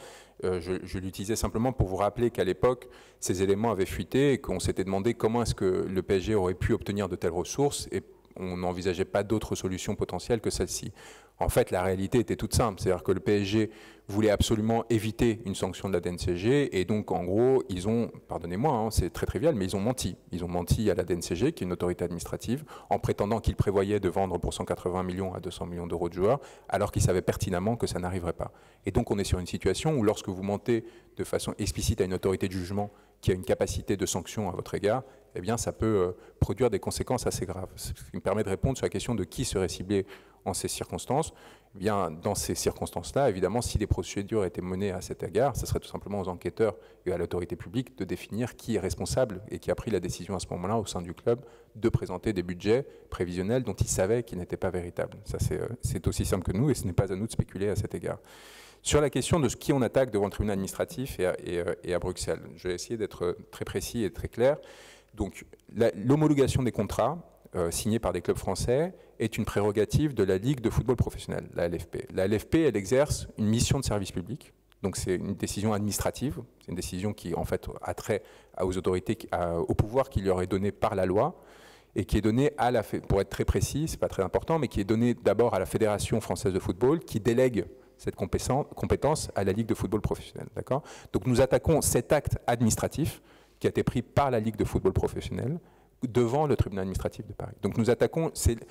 je l'utilisais simplement pour vous rappeler qu'à l'époque ces éléments avaient fuité et qu'on s'était demandé comment est-ce que le PSG aurait pu obtenir de telles ressources, et on n'envisageait pas d'autres solutions potentielles que celle-ci. En fait, la réalité était toute simple, c'est-à-dire que le PSG voulait absolument éviter une sanction de la DNCG, et donc en gros, ils ont, pardonnez-moi, hein, c'est très trivial, mais ils ont menti. Ils ont menti à la DNCG, qui est une autorité administrative, en prétendant qu'ils prévoyaient de vendre pour 180 millions à 200 millions d'euros de joueurs, alors qu'ils savaient pertinemment que ça n'arriverait pas. Et donc on est sur une situation où lorsque vous mentez de façon explicite à une autorité de jugement qui a une capacité de sanction à votre égard, eh bien ça peut produire des conséquences assez graves. Ce qui me permet de répondre sur la question de qui serait ciblé en ces circonstances. Eh bien, dans ces circonstances-là, évidemment, si des procédures étaient menées à cet égard, ce serait tout simplement aux enquêteurs et à l'autorité publique de définir qui est responsable et qui a pris la décision à ce moment-là au sein du club de présenter des budgets prévisionnels dont ils savaient qu'ils n'étaient pas véritables. Ça, c'est aussi simple que nous, et ce n'est pas à nous de spéculer à cet égard. Sur la question de qui on attaque devant le tribunal administratif et à Bruxelles, je vais essayer d'être très précis et très clair. Donc, l'homologation des contrats signés par des clubs français est une prérogative de la Ligue de football professionnel, la LFP. La LFP, elle exerce une mission de service public, donc c'est une décision administrative, c'est une décision qui en fait a trait aux autorités, au pouvoir qui leur est donné par la loi, et qui est donnée à pour être très précis, c'est pas très important, mais qui est donnée d'abord à la Fédération française de football, qui délègue cette compétence à la Ligue de football professionnel. D'accord ? Donc nous attaquons cet acte administratif qui a été pris par la Ligue de football professionnel devant le tribunal administratif de Paris. Donc nous attaquons,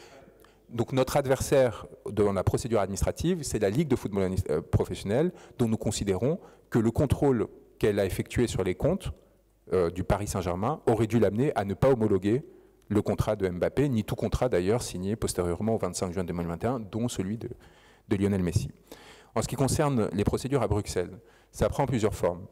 donc notre adversaire dans la procédure administrative, c'est la Ligue de football professionnel, dont nous considérons que le contrôle qu'elle a effectué sur les comptes du Paris Saint-Germain aurait dû l'amener à ne pas homologuer le contrat de Mbappé, ni tout contrat d'ailleurs signé postérieurement au 25 juin 2021, dont celui de Lionel Messi. En ce qui concerne les procédures à Bruxelles, ça prend plusieurs formes.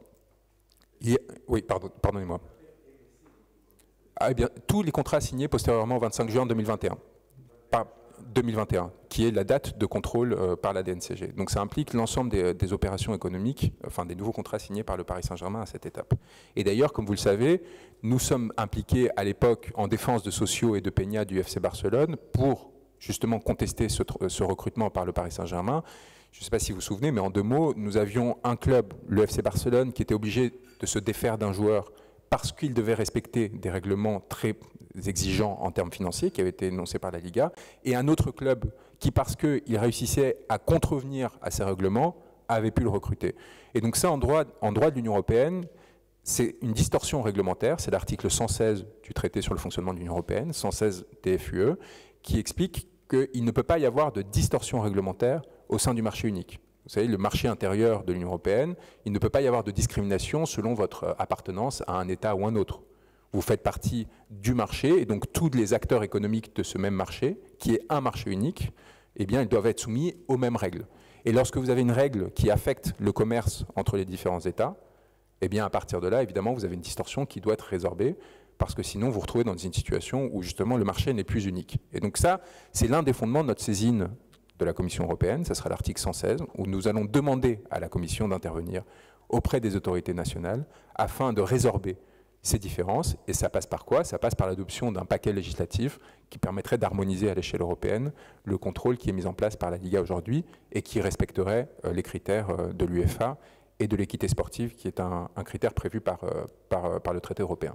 Oui, pardonnez-moi. Ah, eh bien, tous les contrats signés postérieurement au 25 juin 2021. 2021, qui est la date de contrôle par la DNCG. Donc ça implique l'ensemble des opérations économiques, enfin des nouveaux contrats signés par le Paris Saint-Germain à cette étape. Et d'ailleurs, comme vous le savez, nous sommes impliqués à l'époque en défense de Socio et de Peña du FC Barcelone pour justement contester ce recrutement par le Paris Saint-Germain. Je ne sais pas si vous vous souvenez, mais en 2 mots, nous avions un club, le FC Barcelone, qui était obligé de se défaire d'un joueur parce qu'il devait respecter des règlements très exigeants en termes financiers qui avaient été énoncés par la Liga, et un autre club qui, parce qu'il réussissait à contrevenir à ces règlements, avait pu le recruter. Et donc ça, en droit de l'Union européenne, c'est une distorsion réglementaire, c'est l'article 116 du traité sur le fonctionnement de l'Union européenne, 116 TFUE, qui explique qu'il ne peut pas y avoir de distorsion réglementaire au sein du marché unique. Vous savez, le marché intérieur de l'Union européenne, il ne peut pas y avoir de discrimination selon votre appartenance à un État ou un autre. Vous faites partie du marché, et donc tous les acteurs économiques de ce même marché, qui est un marché unique, eh bien, ils doivent être soumis aux mêmes règles. Et lorsque vous avez une règle qui affecte le commerce entre les différents États, eh bien, à partir de là, évidemment, vous avez une distorsion qui doit être résorbée, parce que sinon, vous vous retrouvez dans une situation où, justement, le marché n'est plus unique. Et donc ça, c'est l'un des fondements de notre saisine de la Commission européenne, ce sera l'article 116, où nous allons demander à la Commission d'intervenir auprès des autorités nationales afin de résorber ces différences. Et ça passe par quoi? Ça passe par l'adoption d'un paquet législatif qui permettrait d'harmoniser à l'échelle européenne le contrôle qui est mis en place par la Liga aujourd'hui et qui respecterait les critères de l'UEFA et de l'équité sportive, qui est un critère prévu par le traité européen.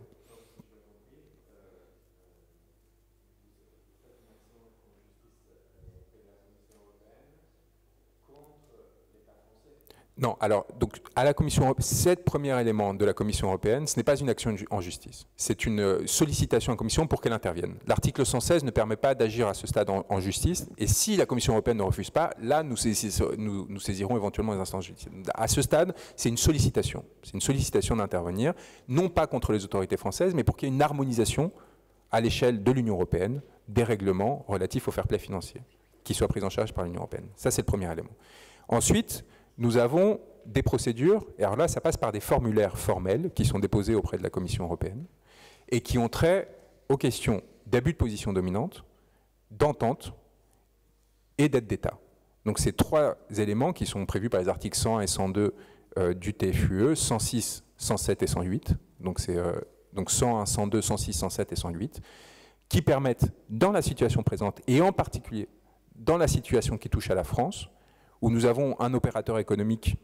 Non, alors, donc, à la Commission européenne, ce premier élément de la Commission européenne, ce n'est pas une action en justice. C'est une sollicitation à la Commission pour qu'elle intervienne. L'article 116 ne permet pas d'agir à ce stade en justice, et si la Commission européenne ne refuse pas, là, nous saisirons éventuellement les instances judiciaires. À ce stade, c'est une sollicitation. C'est une sollicitation d'intervenir, non pas contre les autorités françaises, mais pour qu'il y ait une harmonisation à l'échelle de l'Union européenne des règlements relatifs au fair play financier, qui soient pris en charge par l'Union européenne. Ça, c'est le premier élément. Ensuite, nous avons des procédures, et alors là, ça passe par des formulaires formels qui sont déposés auprès de la Commission européenne et qui ont trait aux questions d'abus de position dominante, d'entente et d'aide d'État. Donc ces 3 éléments qui sont prévus par les articles 101 et 102 du TFUE, 106, 107 et 108, donc c'est donc 101, 102, 106, 107 et 108, qui permettent, dans la situation présente, et en particulier dans la situation qui touche à la France, où nous avons un opérateur économique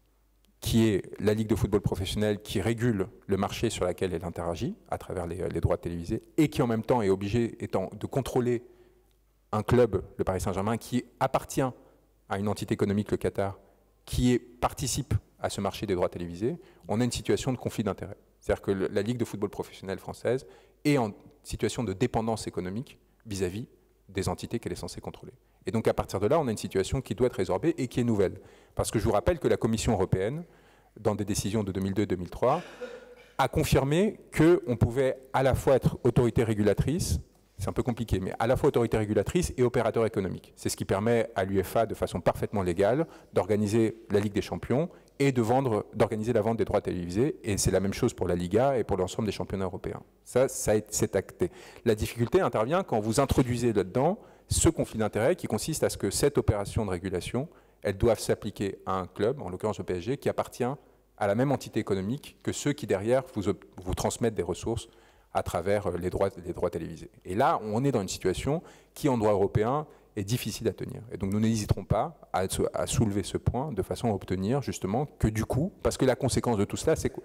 qui est la Ligue de football professionnel, qui régule le marché sur lequel elle interagit à travers les droits télévisés, et qui en même temps est obligé de contrôler un club, le Paris Saint-Germain, qui appartient à une entité économique, le Qatar, qui participe à ce marché des droits télévisés. On a une situation de conflit d'intérêts. C'est-à-dire que la Ligue de football professionnel française est en situation de dépendance économique vis-à-vis des entités qu'elle est censée contrôler. Et donc à partir de là, on a une situation qui doit être résorbée et qui est nouvelle. Parce que je vous rappelle que la Commission européenne, dans des décisions de 2002-2003, a confirmé qu'on pouvait à la fois être autorité régulatrice, c'est un peu compliqué, mais à la fois autorité régulatrice et opérateur économique. C'est ce qui permet à l'UEFA, de façon parfaitement légale, d'organiser la Ligue des Champions et d'organiser la vente des droits télévisés. Et c'est la même chose pour la Liga et pour l'ensemble des championnats européens. Ça c'est acté. La difficulté intervient quand vous introduisez là-dedans ce conflit d'intérêts qui consiste à ce que cette opération de régulation, elle doive s'appliquer à un club, en l'occurrence le PSG, qui appartient à la même entité économique que ceux qui derrière vous transmettent des ressources à travers les droits télévisés. Et là, on est dans une situation qui, en droit européen, est difficile à tenir. Et donc nous n'hésiterons pas à soulever ce point de façon à obtenir justement que du coup, parce que la conséquence de tout cela, c'est que...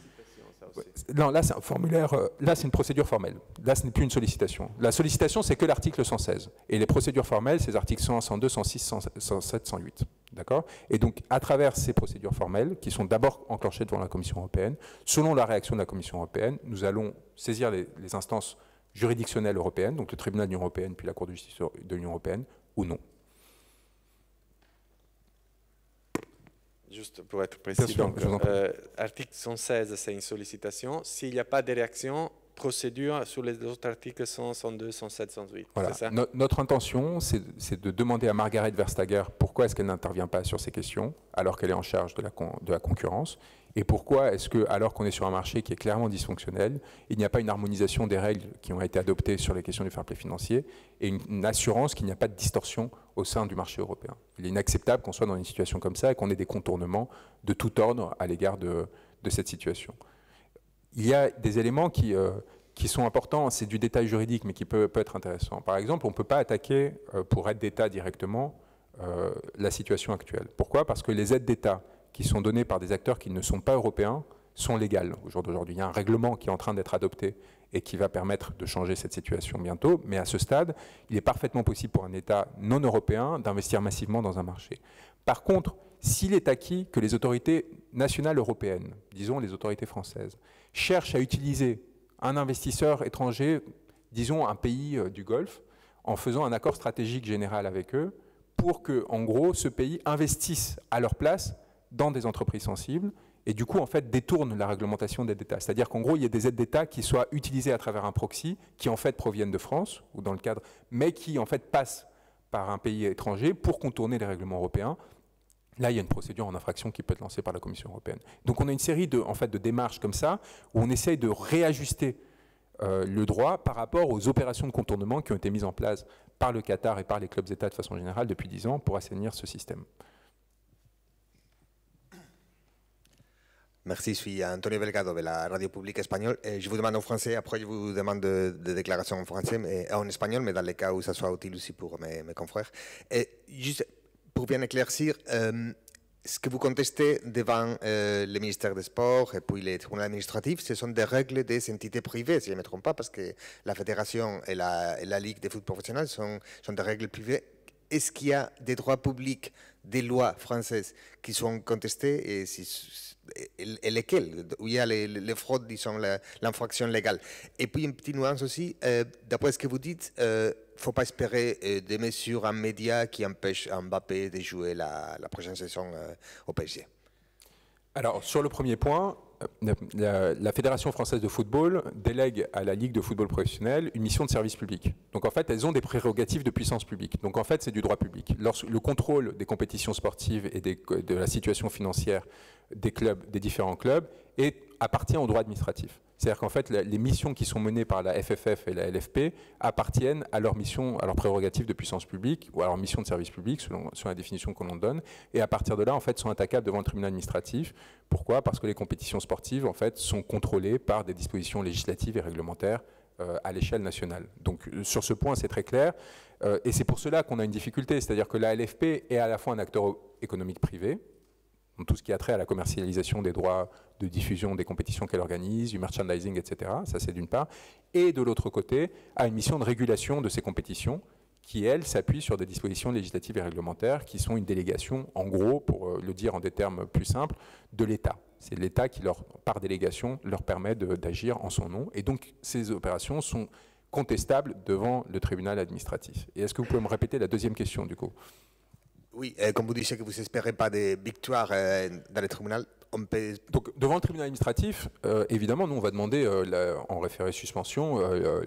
Non, là c'est un formulaire, là c'est une procédure formelle. Là ce n'est plus une sollicitation. La sollicitation c'est que l'article 116. Et les procédures formelles, c'est les articles 101, 102, 106, 107, 108. D'accord ? Et donc à travers ces procédures formelles, qui sont d'abord enclenchées devant la Commission européenne, selon la réaction de la Commission européenne, nous allons saisir les instances juridictionnelles européennes, donc le tribunal de l'Union européenne puis la Cour de justice de l'Union européenne, ou non. Juste pour être précis, sûr, donc, article 116, c'est une sollicitation. S'il n'y a pas de réaction, procédure sur les autres articles 100, 102, 107, 108. Voilà. C'est ça? Notre intention, c'est de demander à Margaret Vestager pourquoi est-ce qu'elle n'intervient pas sur ces questions alors qu'elle est en charge de la concurrence, et pourquoi est-ce que, alors qu'on est sur un marché qui est clairement dysfonctionnel, il n'y a pas une harmonisation des règles qui ont été adoptées sur les questions du fair play financier et une assurance qu'il n'y a pas de distorsion au sein du marché européen. Il est inacceptable qu'on soit dans une situation comme ça et qu'on ait des contournements de tout ordre à l'égard de cette situation. Il y a des éléments qui sont importants, c'est du détail juridique, mais qui peut être intéressant. Par exemple, on ne peut pas attaquer pour aide d'État directement la situation actuelle. Pourquoi? Parce que les aides d'État qui sont données par des acteurs qui ne sont pas européens sont légales au jour d'aujourd'hui. Il y a un règlement qui est en train d'être adopté et qui va permettre de changer cette situation bientôt, mais à ce stade, il est parfaitement possible pour un État non européen d'investir massivement dans un marché. Par contre, s'il est acquis que les autorités nationales européennes, disons les autorités françaises, cherchent à utiliser un investisseur étranger, disons un pays du Golfe, en faisant un accord stratégique général avec eux, pour que, en gros, ce pays investisse à leur place dans des entreprises sensibles et du coup, en fait, détourne la réglementation d'aide d'État. C'est-à-dire qu'en gros, il y a des aides d'État qui soient utilisées à travers un proxy, qui en fait proviennent de France, ou dans le cadre, mais qui en fait passent par un pays étranger pour contourner les règlements européens. Là, il y a une procédure en infraction qui peut être lancée par la Commission européenne. Donc on a une série de démarches comme ça, où on essaye de réajuster le droit par rapport aux opérations de contournement qui ont été mises en place par le Qatar et par les clubs États de façon générale depuis 10 ans pour assainir ce système. Merci, je suis Antonio Belgado de la radio publique espagnole. Je vous demande en français, après je vous demande des déclarations en français, en espagnol, mais dans les cas où ça soit utile aussi pour mes confrères. Et juste pour bien éclaircir, ce que vous contestez devant le ministère des Sports et puis les tribunaux administratifs, ce sont des règles des entités privées, si je ne me trompe pas, parce que la fédération et la Ligue de foot professionnel sont des règles privées. Est-ce qu'il y a des droits publics, des lois françaises qui sont contestées et lesquelles? Où il y a les fraudes, disons, l'infraction légale. Et puis une petite nuance aussi, d'après ce que vous dites, il ne faut pas espérer des mesures en médias qui empêchent Mbappé de jouer la prochaine saison au PSG. Alors, sur le premier point, la Fédération française de football délègue à la Ligue de football professionnel une mission de service public. Donc en fait, elles ont des prérogatives de puissance publique. Donc en fait, c'est du droit public. Le contrôle des compétitions sportives et de la situation financière des clubs, des différents clubs, appartient au droit administratif. C'est-à-dire qu'en fait, les missions qui sont menées par la FFF et la LFP appartiennent à leur mission, à leur prérogative de puissance publique ou à leur mission de service public, selon la définition qu'on en donne. Et à partir de là, en fait, sont attaquables devant le tribunal administratif. Pourquoi? Parce que les compétitions sportives, en fait, sont contrôlées par des dispositions législatives et réglementaires à l'échelle nationale. Donc, sur ce point, c'est très clair. Et c'est pour cela qu'on a une difficulté. C'est-à-dire que la LFP est à la fois un acteur économique privé, donc tout ce qui a trait à la commercialisation des droits de diffusion des compétitions qu'elle organise, du merchandising, etc. Ça, c'est d'une part. Et de l'autre côté, a une mission de régulation de ces compétitions qui, elle, s'appuie sur des dispositions législatives et réglementaires qui sont une délégation, en gros, pour le dire en des termes plus simples, de l'État. C'est l'État qui, par délégation, leur permet d'agir en son nom. Et donc, ces opérations sont contestables devant le tribunal administratif. Et est-ce que vous pouvez me répéter la deuxième question, du coup ? Oui, comme vous disiez que vous n'espérez pas de victoire dans le tribunal, on peut... Donc, devant le tribunal administratif, évidemment, nous, on va demander en référé suspension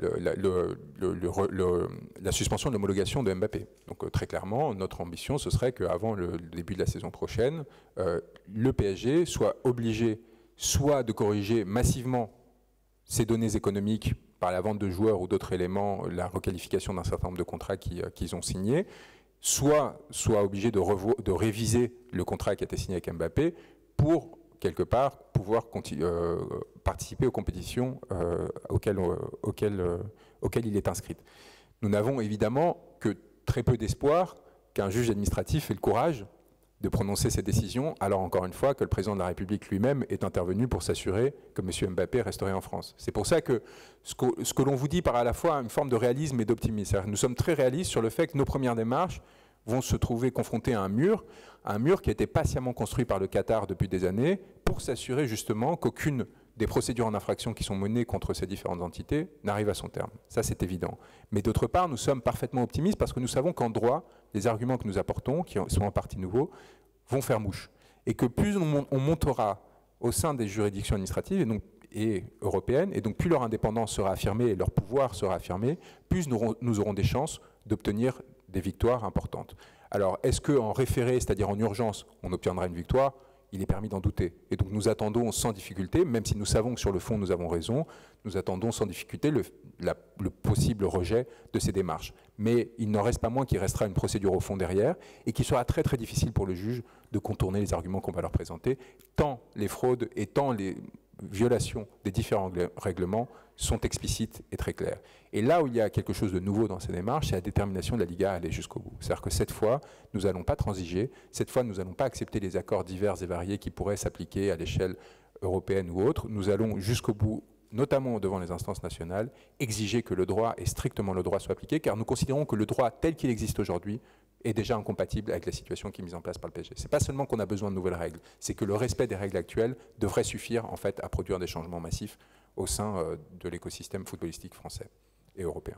la suspension de l'homologation de Mbappé. Donc, très clairement, notre ambition, ce serait qu'avant le début de la saison prochaine, le PSG soit obligé soit de corriger massivement ses données économiques par la vente de joueurs ou d'autres éléments, la requalification d'un certain nombre de contrats qu'ils ont signés, soit obligé de réviser le contrat qui a été signé avec Mbappé pour, quelque part, pouvoir participer aux compétitions auxquelles il est inscrit. Nous n'avons évidemment que très peu d'espoir qu'un juge administratif ait le courage de prononcer ces décisions, alors encore une fois que le président de la République lui-même est intervenu pour s'assurer que M. Mbappé resterait en France. C'est pour ça que ce que l'on vous dit par à la fois une forme de réalisme et d'optimisme. Nous sommes très réalistes sur le fait que nos premières démarches vont se trouver confrontées à un mur qui a été patiemment construit par le Qatar depuis des années pour s'assurer justement qu'aucune des procédures en infraction qui sont menées contre ces différentes entités n'arrive à son terme. Ça, c'est évident. Mais d'autre part, nous sommes parfaitement optimistes parce que nous savons qu'en droit, les arguments que nous apportons, qui sont en partie nouveaux, vont faire mouche. Et que plus on montera au sein des juridictions administratives, et européenne. Et donc, plus leur indépendance sera affirmée et leur pouvoir sera affirmé, plus nous aurons des chances d'obtenir des victoires importantes. Alors, est-ce qu'en référé, c'est-à-dire en urgence, on obtiendra une victoire ? Il est permis d'en douter. Et donc nous attendons sans difficulté, même si nous savons que sur le fond nous avons raison, nous attendons sans difficulté le possible rejet de ces démarches. Mais il n'en reste pas moins qu'il restera une procédure au fond derrière et qu'il sera très très difficile pour le juge de contourner les arguments qu'on va leur présenter, tant les fraudes et tant les violations des différents règlements sont explicites et très claires. Et là où il y a quelque chose de nouveau dans ces démarches, c'est la détermination de la Liga à aller jusqu'au bout. C'est-à-dire que cette fois, nous n'allons pas transiger, cette fois, nous n'allons pas accepter les accords divers et variés qui pourraient s'appliquer à l'échelle européenne ou autre. Nous allons jusqu'au bout, notamment devant les instances nationales, exiger que le droit et strictement le droit soit appliqué, car nous considérons que le droit tel qu'il existe aujourd'hui est déjà incompatible avec la situation qui est mise en place par le PSG. Ce n'est pas seulement qu'on a besoin de nouvelles règles, c'est que le respect des règles actuelles devrait suffire en fait à produire des changements massifs au sein de l'écosystème footballistique français et européen.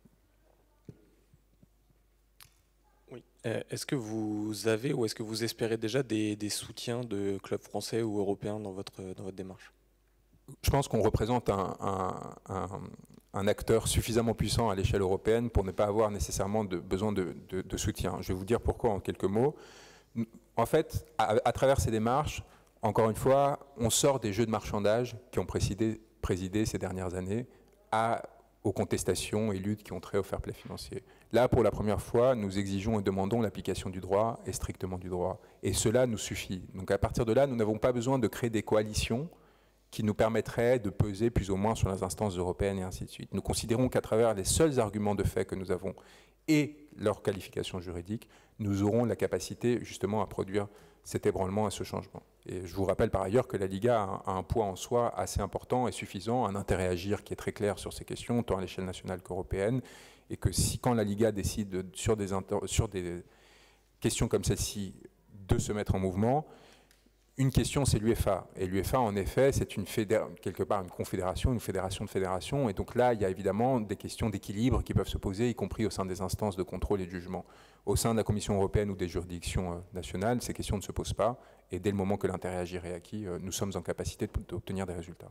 Oui. Est-ce que vous avez ou est-ce que vous espérez déjà des soutiens de clubs français ou européens dans votre démarche ? Je pense qu'on représente un acteur suffisamment puissant à l'échelle européenne pour ne pas avoir nécessairement besoin de soutien. Je vais vous dire pourquoi en quelques mots. En fait, à travers ces démarches, encore une fois, on sort des jeux de marchandage qui ont présidé ces dernières années aux contestations et luttes qui ont trait au fair play financier. Là, pour la première fois, nous exigeons et demandons l'application du droit et strictement du droit. Et cela nous suffit. Donc à partir de là, nous n'avons pas besoin de créer des coalitions qui nous permettraient de peser plus ou moins sur les instances européennes et ainsi de suite. Nous considérons qu'à travers les seuls arguments de fait que nous avons et leur qualification juridique, nous aurons la capacité justement à produire cet ébranlement et ce changement. Et je vous rappelle par ailleurs que la Liga a un poids en soi assez important et suffisant, un intérêt à agir qui est très clair sur ces questions, tant à l'échelle nationale qu'européenne, et que quand la Liga décide sur des questions comme celle-ci de se mettre en mouvement, une question, c'est l'UEFA. Et l'UEFA, en effet, c'est quelque part une confédération, une fédération de fédérations. Et donc là, il y a évidemment des questions d'équilibre qui peuvent se poser, y compris au sein des instances de contrôle et de jugement. Au sein de la Commission européenne ou des juridictions nationales, ces questions ne se posent pas. Et dès le moment que l'intérêt à agir est acquis, nous sommes en capacité d'obtenir des résultats.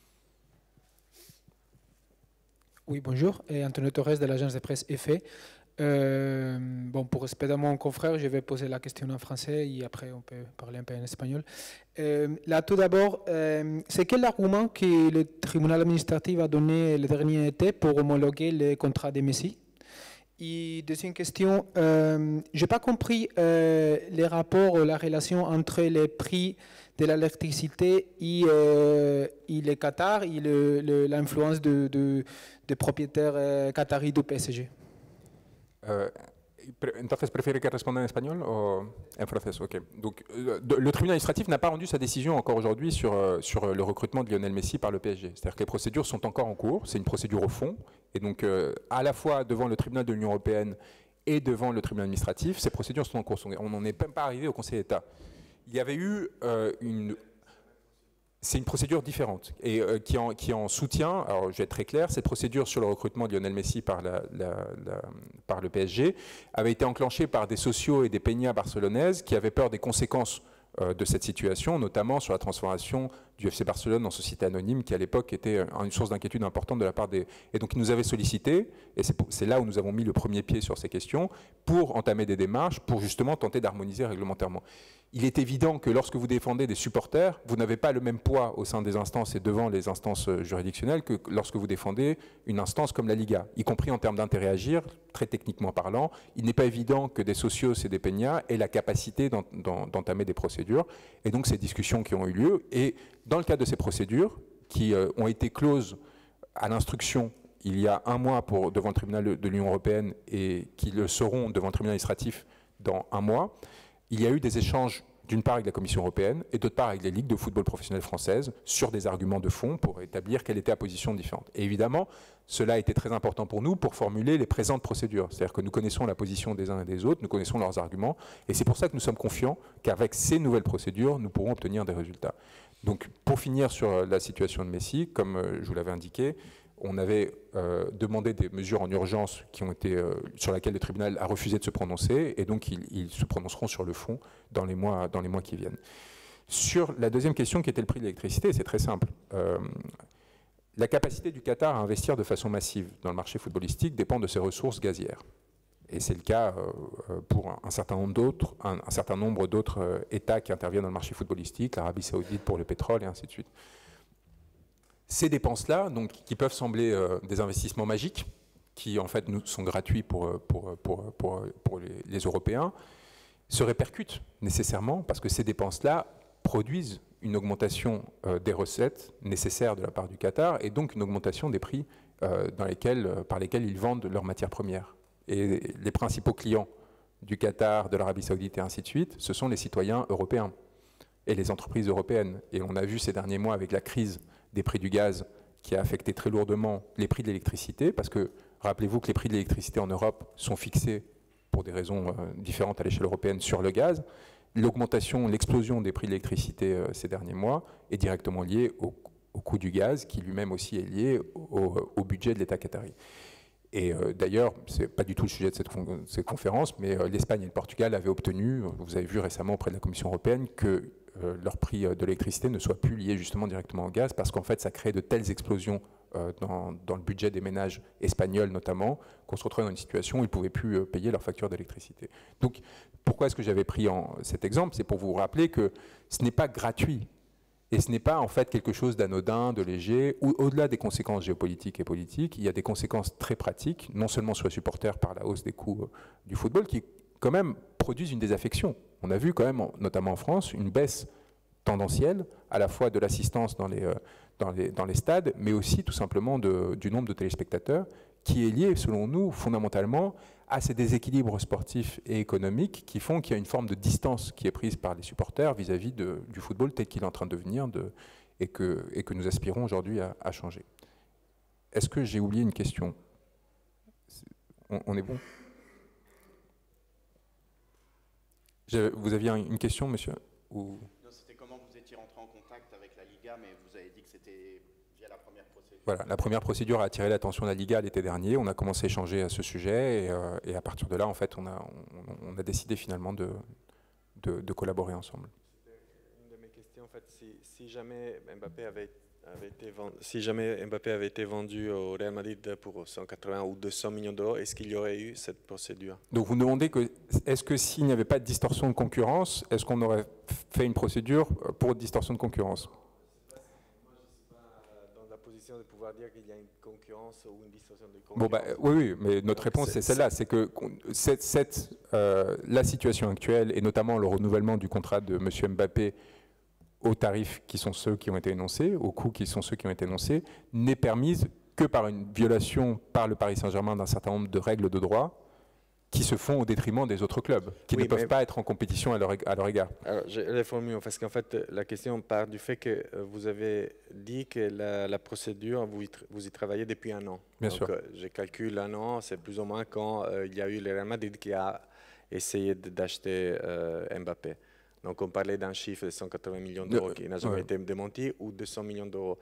Oui, bonjour. Antonio Torres de l'agence de presse EFE. Bon, pour respecter mon confrère, je vais poser la question en français et après on peut parler un peu en espagnol. Là, tout d'abord, c'est quel argument que le tribunal administratif a donné le dernier été pour homologuer le contrat de Messi? Et deuxième question, je n'ai pas compris les rapports, la relation entre les prix de l'électricité et le Qatar et l'influence des propriétaires qataris du PSG. Entonces, ¿prefiere que responda en espagnol o en français? Ok. Donc, le tribunal administratif n'a pas rendu sa décision encore aujourd'hui sur le recrutement de Lionel Messi par le PSG. C'est-à-dire que les procédures sont encore en cours. C'est une procédure au fond. Et donc, à la fois devant le tribunal de l'Union européenne et devant le tribunal administratif, ces procédures sont en cours. On n'en est même pas arrivé au Conseil d'État. Il y avait eu c'est une procédure différente et qui en soutient, alors je vais être très clair, cette procédure sur le recrutement de Lionel Messi par le PSG avait été enclenchée par des socios et des peñas barcelonaises qui avaient peur des conséquences de cette situation, notamment sur la transformation du FC Barcelone en société anonyme, qui à l'époque était une source d'inquiétude importante de la part des... Et donc ils nous avaient sollicité, et c'est là où nous avons mis le premier pied sur ces questions, pour entamer des démarches, pour justement tenter d'harmoniser réglementairement. Il est évident que lorsque vous défendez des supporters, vous n'avez pas le même poids au sein des instances et devant les instances juridictionnelles que lorsque vous défendez une instance comme la Liga, y compris en termes d'intérêt à agir, très techniquement parlant. Il n'est pas évident que des socios et des peñas aient la capacité d'entamer des procédures. Et donc ces discussions qui ont eu lieu, et dans le cadre de ces procédures, qui ont été closes à l'instruction il y a un mois devant le tribunal de l'Union européenne et qui le seront devant le tribunal administratif dans un mois, il y a eu des échanges d'une part avec la Commission européenne et d'autre part avec les ligues de football professionnelles françaises sur des arguments de fond pour établir quelle était la position différente. Et évidemment, cela a été très important pour nous pour formuler les présentes procédures. C'est-à-dire que nous connaissons la position des uns et des autres, nous connaissons leurs arguments, et c'est pour ça que nous sommes confiants qu'avec ces nouvelles procédures, nous pourrons obtenir des résultats. Donc, pour finir sur la situation de Messi, comme je vous l'avais indiqué, on avait demandé des mesures en urgence sur lesquelles le tribunal a refusé de se prononcer, et donc ils se prononceront sur le fond dans les mois qui viennent. Sur la deuxième question qui était le prix de l'électricité, c'est très simple. La capacité du Qatar à investir de façon massive dans le marché footballistique dépend de ses ressources gazières. Et c'est le cas pour un certain nombre d'autres États qui interviennent dans le marché footballistique, l'Arabie Saoudite pour le pétrole et ainsi de suite. Ces dépenses-là, donc, qui peuvent sembler des investissements magiques, qui en fait sont gratuits pour les Européens, se répercutent nécessairement parce que ces dépenses-là produisent une augmentation des recettes nécessaires de la part du Qatar et donc une augmentation des prix par lesquels ils vendent leurs matières premières. Et les principaux clients du Qatar, de l'Arabie Saoudite et ainsi de suite, ce sont les citoyens européens et les entreprises européennes. Et on a vu ces derniers mois avec la crise des prix du gaz qui a affecté très lourdement les prix de l'électricité, parce que rappelez-vous que les prix de l'électricité en Europe sont fixés pour des raisons différentes à l'échelle européenne sur le gaz. L'augmentation, l'explosion des prix de l'électricité ces derniers mois est directement liée au coût du gaz, qui lui-même aussi est lié au budget de l'État qatari. Et d'ailleurs, ce n'est pas du tout le sujet de cette conférence, mais l'Espagne et le Portugal avaient obtenu, vous avez vu récemment auprès de la Commission européenne, que leur prix de l'électricité ne soit plus lié justement directement au gaz, parce qu'en fait, ça crée de telles explosions dans le budget des ménages espagnols notamment, qu'on se retrouvait dans une situation où ils ne pouvaient plus payer leur facture d'électricité. Donc, pourquoi est-ce que j'avais pris cet exemple? C'est pour vous rappeler que ce n'est pas gratuit. Et ce n'est pas en fait quelque chose d'anodin, de léger, ou au-delà des conséquences géopolitiques et politiques, il y a des conséquences très pratiques, non seulement sur les supporters par la hausse des coûts du football, qui quand même produisent une désaffection. On a vu quand même, notamment en France, une baisse tendancielle, à la fois de l'assistance dans les stades, mais aussi tout simplement du nombre de téléspectateurs, qui est lié, selon nous, fondamentalement, à ces déséquilibres sportifs et économiques qui font qu'il y a une forme de distance qui est prise par les supporters vis-à-vis du football tel qu'il est en train de devenir et que nous aspirons aujourd'hui à changer. Est-ce que j'ai oublié une question? On est bon? Vous aviez une question, monsieur? Ou... C'était comment vous étiez rentré en contact avec la Liga, mais vous avez dit que c'était via la première procédure. Voilà, la première procédure a attiré l'attention de la Liga l'été dernier. On a commencé à échanger à ce sujet et à partir de là, en fait, on a décidé finalement de collaborer ensemble. Une de mes questions, en fait, si jamais Mbappé avait été vendu au Real Madrid pour 180 ou 200 millions d'euros, est-ce qu'il y aurait eu cette procédure? Donc vous me demandez est-ce que s'il n'y avait pas de distorsion de concurrence, est-ce qu'on aurait fait une procédure pour distorsion de concurrence? De pouvoir dire qu'il y a une concurrence ou une distorsion de concurrence. Bon, oui, mais notre réponse c'est celle-là, c'est que la situation actuelle et notamment le renouvellement du contrat de M. Mbappé aux tarifs qui sont ceux qui ont été énoncés, aux coûts qui sont ceux qui ont été énoncés, n'est permise que par une violation par le Paris Saint-Germain d'un certain nombre de règles de droit qui se font au détriment des autres clubs, qui ne peuvent pas être en compétition à leur égard. Alors, je les formule, parce qu'en fait, la question part du fait que vous avez dit que la procédure, vous y travaillez depuis un an. Bien sûr. Je calcule un an, c'est plus ou moins quand il y a eu le Real Madrid qui a essayé d'acheter Mbappé. Donc, on parlait d'un chiffre de 180 millions d'euros qui n'a jamais été démenti, ou 200 millions d'euros.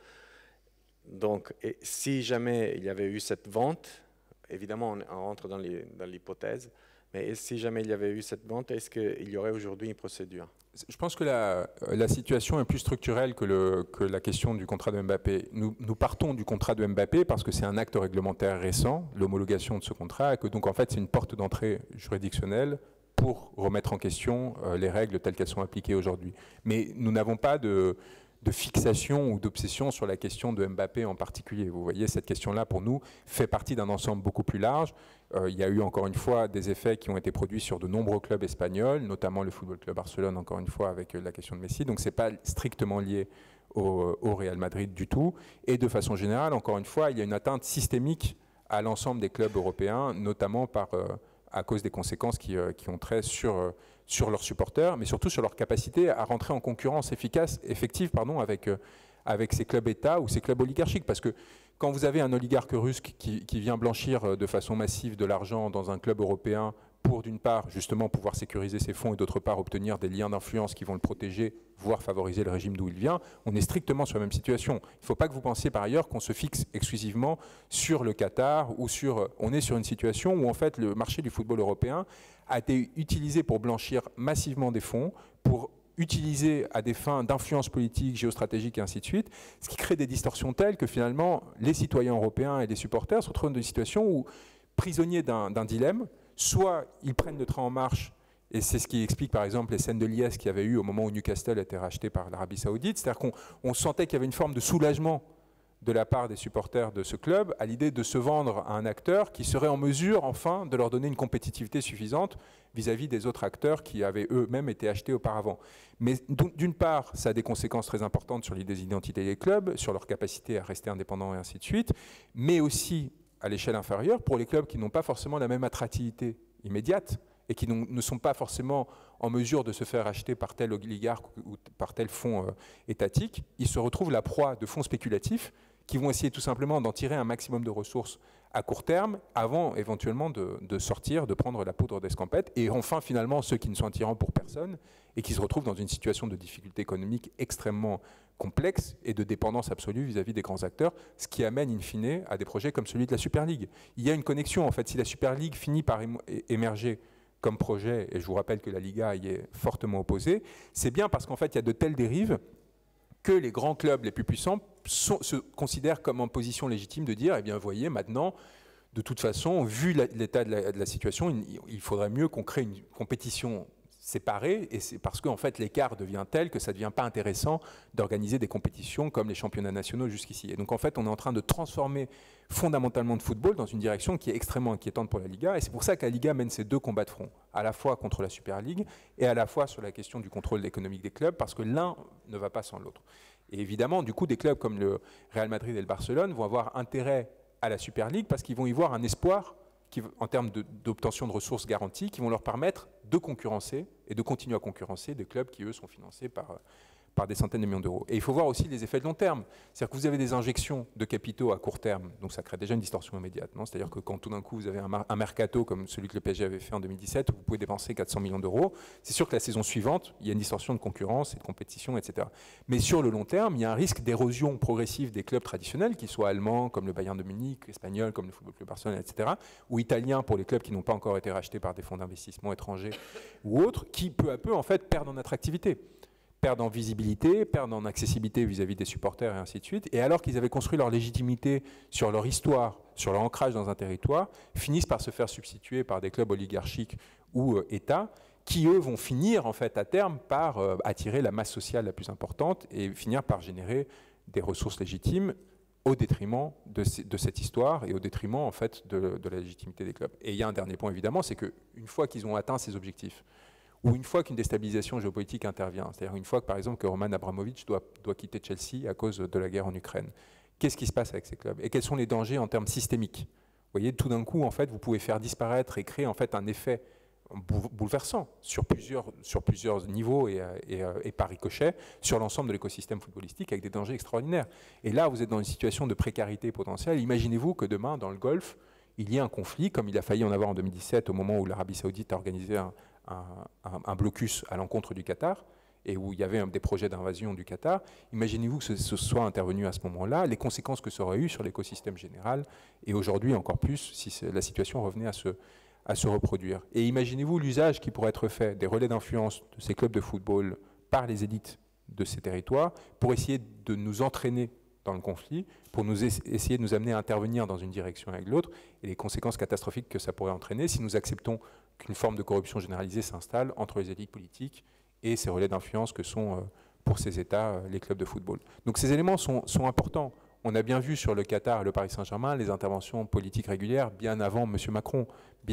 Donc, si jamais il y avait eu cette vente, évidemment, on rentre dans l'hypothèse, mais si jamais il y avait eu cette vente, est-ce qu'il y aurait aujourd'hui une procédure? Je pense que la situation est plus structurelle que la question du contrat de Mbappé. Nous partons du contrat de Mbappé parce que c'est un acte réglementaire récent, l'homologation de ce contrat, et que donc en fait c'est une porte d'entrée juridictionnelle pour remettre en question les règles telles qu'elles sont appliquées aujourd'hui. Mais nous n'avons pas de fixation ou d'obsession sur la question de Mbappé en particulier. Vous voyez, cette question-là, pour nous, fait partie d'un ensemble beaucoup plus large. Il y a eu, encore une fois, des effets qui ont été produits sur de nombreux clubs espagnols, notamment le Football Club Barcelone, encore une fois, avec la question de Messi. Donc, ce n'est pas strictement lié au Real Madrid du tout. Et de façon générale, encore une fois, il y a une atteinte systémique à l'ensemble des clubs européens, notamment à cause des conséquences qui ont trait sur leurs supporters, mais surtout sur leur capacité à rentrer en concurrence effective avec ces clubs États ou ces clubs oligarchiques. Parce que quand vous avez un oligarque russe qui vient blanchir de façon massive de l'argent dans un club européen pour, d'une part, justement pouvoir sécuriser ses fonds et d'autre part, obtenir des liens d'influence qui vont le protéger, voire favoriser le régime d'où il vient, on est strictement sur la même situation. Il ne faut pas que vous pensiez par ailleurs qu'on se fixe exclusivement sur le Qatar ou on est sur une situation où en fait le marché du football européen a été utilisé pour blanchir massivement des fonds, pour utilisés à des fins d'influence politique, géostratégique et ainsi de suite, ce qui crée des distorsions telles que finalement les citoyens européens et les supporters se retrouvent dans une situation où, prisonniers d'un dilemme, soit ils prennent le train en marche, et c'est ce qui explique par exemple les scènes de liesse qu'il y avait eu au moment où Newcastle a été racheté par l'Arabie Saoudite, c'est-à-dire qu'on sentait qu'il y avait une forme de soulagement de la part des supporters de ce club à l'idée de se vendre à un acteur qui serait en mesure enfin de leur donner une compétitivité suffisante vis-à-vis des autres acteurs qui avaient eux-mêmes été achetés auparavant. Mais d'une part, ça a des conséquences très importantes sur l'idée d'identité des clubs, sur leur capacité à rester indépendants et ainsi de suite, mais aussi à l'échelle inférieure pour les clubs qui n'ont pas forcément la même attractivité immédiate et qui ne sont pas forcément en mesure de se faire acheter par tel oligarque ou par tel fonds étatique. Ils se retrouvent la proie de fonds spéculatifs qui vont essayer tout simplement d'en tirer un maximum de ressources à court terme, avant éventuellement de sortir, de prendre la poudre d'escampette, et enfin finalement ceux qui ne sont attirants pour personne, et qui se retrouvent dans une situation de difficulté économique extrêmement complexe et de dépendance absolue vis-à-vis des grands acteurs, ce qui amène in fine à des projets comme celui de la Super League. Il y a une connexion en fait, si la Super League finit par émerger comme projet, et je vous rappelle que la Liga y est fortement opposée, c'est bien parce qu'en fait il y a de telles dérives que les grands clubs les plus puissants se considèrent comme en position légitime de dire, eh bien, voyez, maintenant, de toute façon, vu l'état de la situation, il faudrait mieux qu'on crée une compétition séparée, et c'est parce qu'en fait, l'écart devient tel que ça ne devient pas intéressant d'organiser des compétitions comme les championnats nationaux jusqu'ici. Et donc, en fait, on est en train de transformer fondamentalement le football dans une direction qui est extrêmement inquiétante pour la Liga, et c'est pour ça que la Liga mène ces deux combats de front, à la fois contre la Super League et à la fois sur la question du contrôle économique des clubs, parce que l'un ne va pas sans l'autre. Et évidemment, du coup, des clubs comme le Real Madrid et le Barcelone vont avoir intérêt à la Super League parce qu'ils vont y voir un espoir en termes d'obtention de ressources garanties qui vont leur permettre de concurrencer et de continuer à concurrencer des clubs qui, eux, sont financés par des centaines de millions d'euros. Et il faut voir aussi les effets de long terme. C'est-à-dire que vous avez des injections de capitaux à court terme, donc ça crée déjà une distorsion immédiate. C'est-à-dire que quand tout d'un coup vous avez un mercato comme celui que le PSG avait fait en 2017, où vous pouvez dépenser 400 millions d'euros, c'est sûr que la saison suivante, il y a une distorsion de concurrence et de compétition, etc. Mais sur le long terme, il y a un risque d'érosion progressive des clubs traditionnels, qu'ils soient allemands comme le Bayern de Munich, espagnols comme le Football Club Barcelone, etc., ou italiens pour les clubs qui n'ont pas encore été rachetés par des fonds d'investissement étrangers ou autres, qui peu à peu en fait perdent en attractivité, perdent en visibilité, perdent en accessibilité vis-à-vis des supporters et ainsi de suite. Et alors qu'ils avaient construit leur légitimité sur leur histoire, sur leur ancrage dans un territoire, finissent par se faire substituer par des clubs oligarchiques ou États qui, eux, vont finir en fait à terme par attirer la masse sociale la plus importante et finir par générer des ressources légitimes au détriment de cette histoire et au détriment en fait de la légitimité des clubs. Et il y a un dernier point évidemment, c'est qu'une fois qu'ils ont atteint ces objectifs, ou une fois qu'une déstabilisation géopolitique intervient, c'est-à-dire une fois que par exemple que Roman Abramovich doit quitter Chelsea à cause de la guerre en Ukraine, qu'est-ce qui se passe avec ces clubs et quels sont les dangers en termes systémiques? Vous voyez, tout d'un coup en fait vous pouvez faire disparaître et créer en fait un effet bouleversant sur plusieurs niveaux et par ricochet sur l'ensemble de l'écosystème footballistique avec des dangers extraordinaires. Et là vous êtes dans une situation de précarité potentielle. Imaginez-vous que demain dans le Golfe il y ait un conflit comme il a failli en avoir en 2017 au moment où l'Arabie Saoudite a organisé un blocus à l'encontre du Qatar et où il y avait des projets d'invasion du Qatar. Imaginez-vous que ce soit intervenu à ce moment-là, les conséquences que ça aurait eu sur l'écosystème général et aujourd'hui encore plus si la situation revenait à se reproduire. Et imaginez-vous l'usage qui pourrait être fait des relais d'influence de ces clubs de football par les élites de ces territoires pour essayer de nous entraîner dans le conflit, pour essayer de nous amener à intervenir dans une direction avec l'autre, et les conséquences catastrophiques que ça pourrait entraîner si nous acceptons qu'une forme de corruption généralisée s'installe entre les élites politiques et ces relais d'influence que sont, pour ces États, les clubs de football. Donc ces éléments sont importants. On a bien vu sur le Qatar et le Paris Saint-Germain les interventions politiques régulières bien avant M. Macron,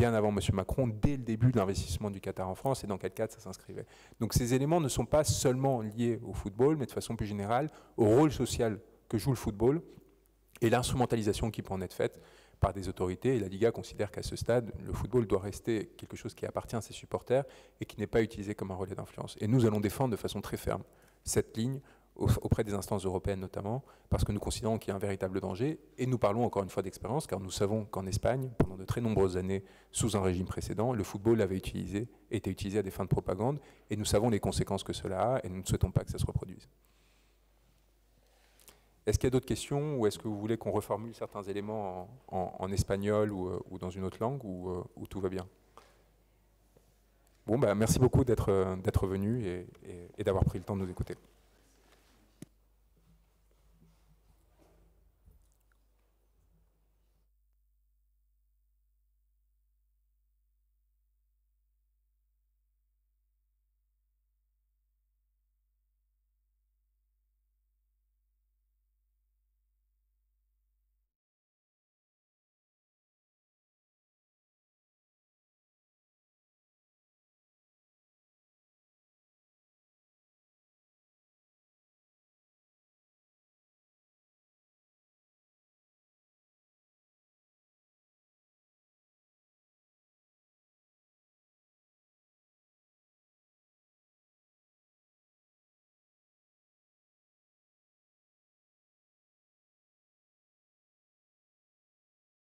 dès le début de l'investissement du Qatar en France et dans quel cadre ça s'inscrivait. Donc ces éléments ne sont pas seulement liés au football, mais de façon plus générale au rôle social que joue le football et l'instrumentalisation qui peut en être faite par des autorités. Et la Liga considère qu'à ce stade, le football doit rester quelque chose qui appartient à ses supporters et qui n'est pas utilisé comme un relais d'influence. Et nous allons défendre de façon très ferme cette ligne auprès des instances européennes notamment, parce que nous considérons qu'il y a un véritable danger. Et nous parlons encore une fois d'expérience, car nous savons qu'en Espagne, pendant de très nombreuses années, sous un régime précédent, le football était utilisé à des fins de propagande, et nous savons les conséquences que cela a, et nous ne souhaitons pas que ça se reproduise. Est-ce qu'il y a d'autres questions ou est-ce que vous voulez qu'on reformule certains éléments en espagnol ou dans une autre langue ou tout va bien? Bon, merci beaucoup d'être venu et d'avoir pris le temps de nous écouter.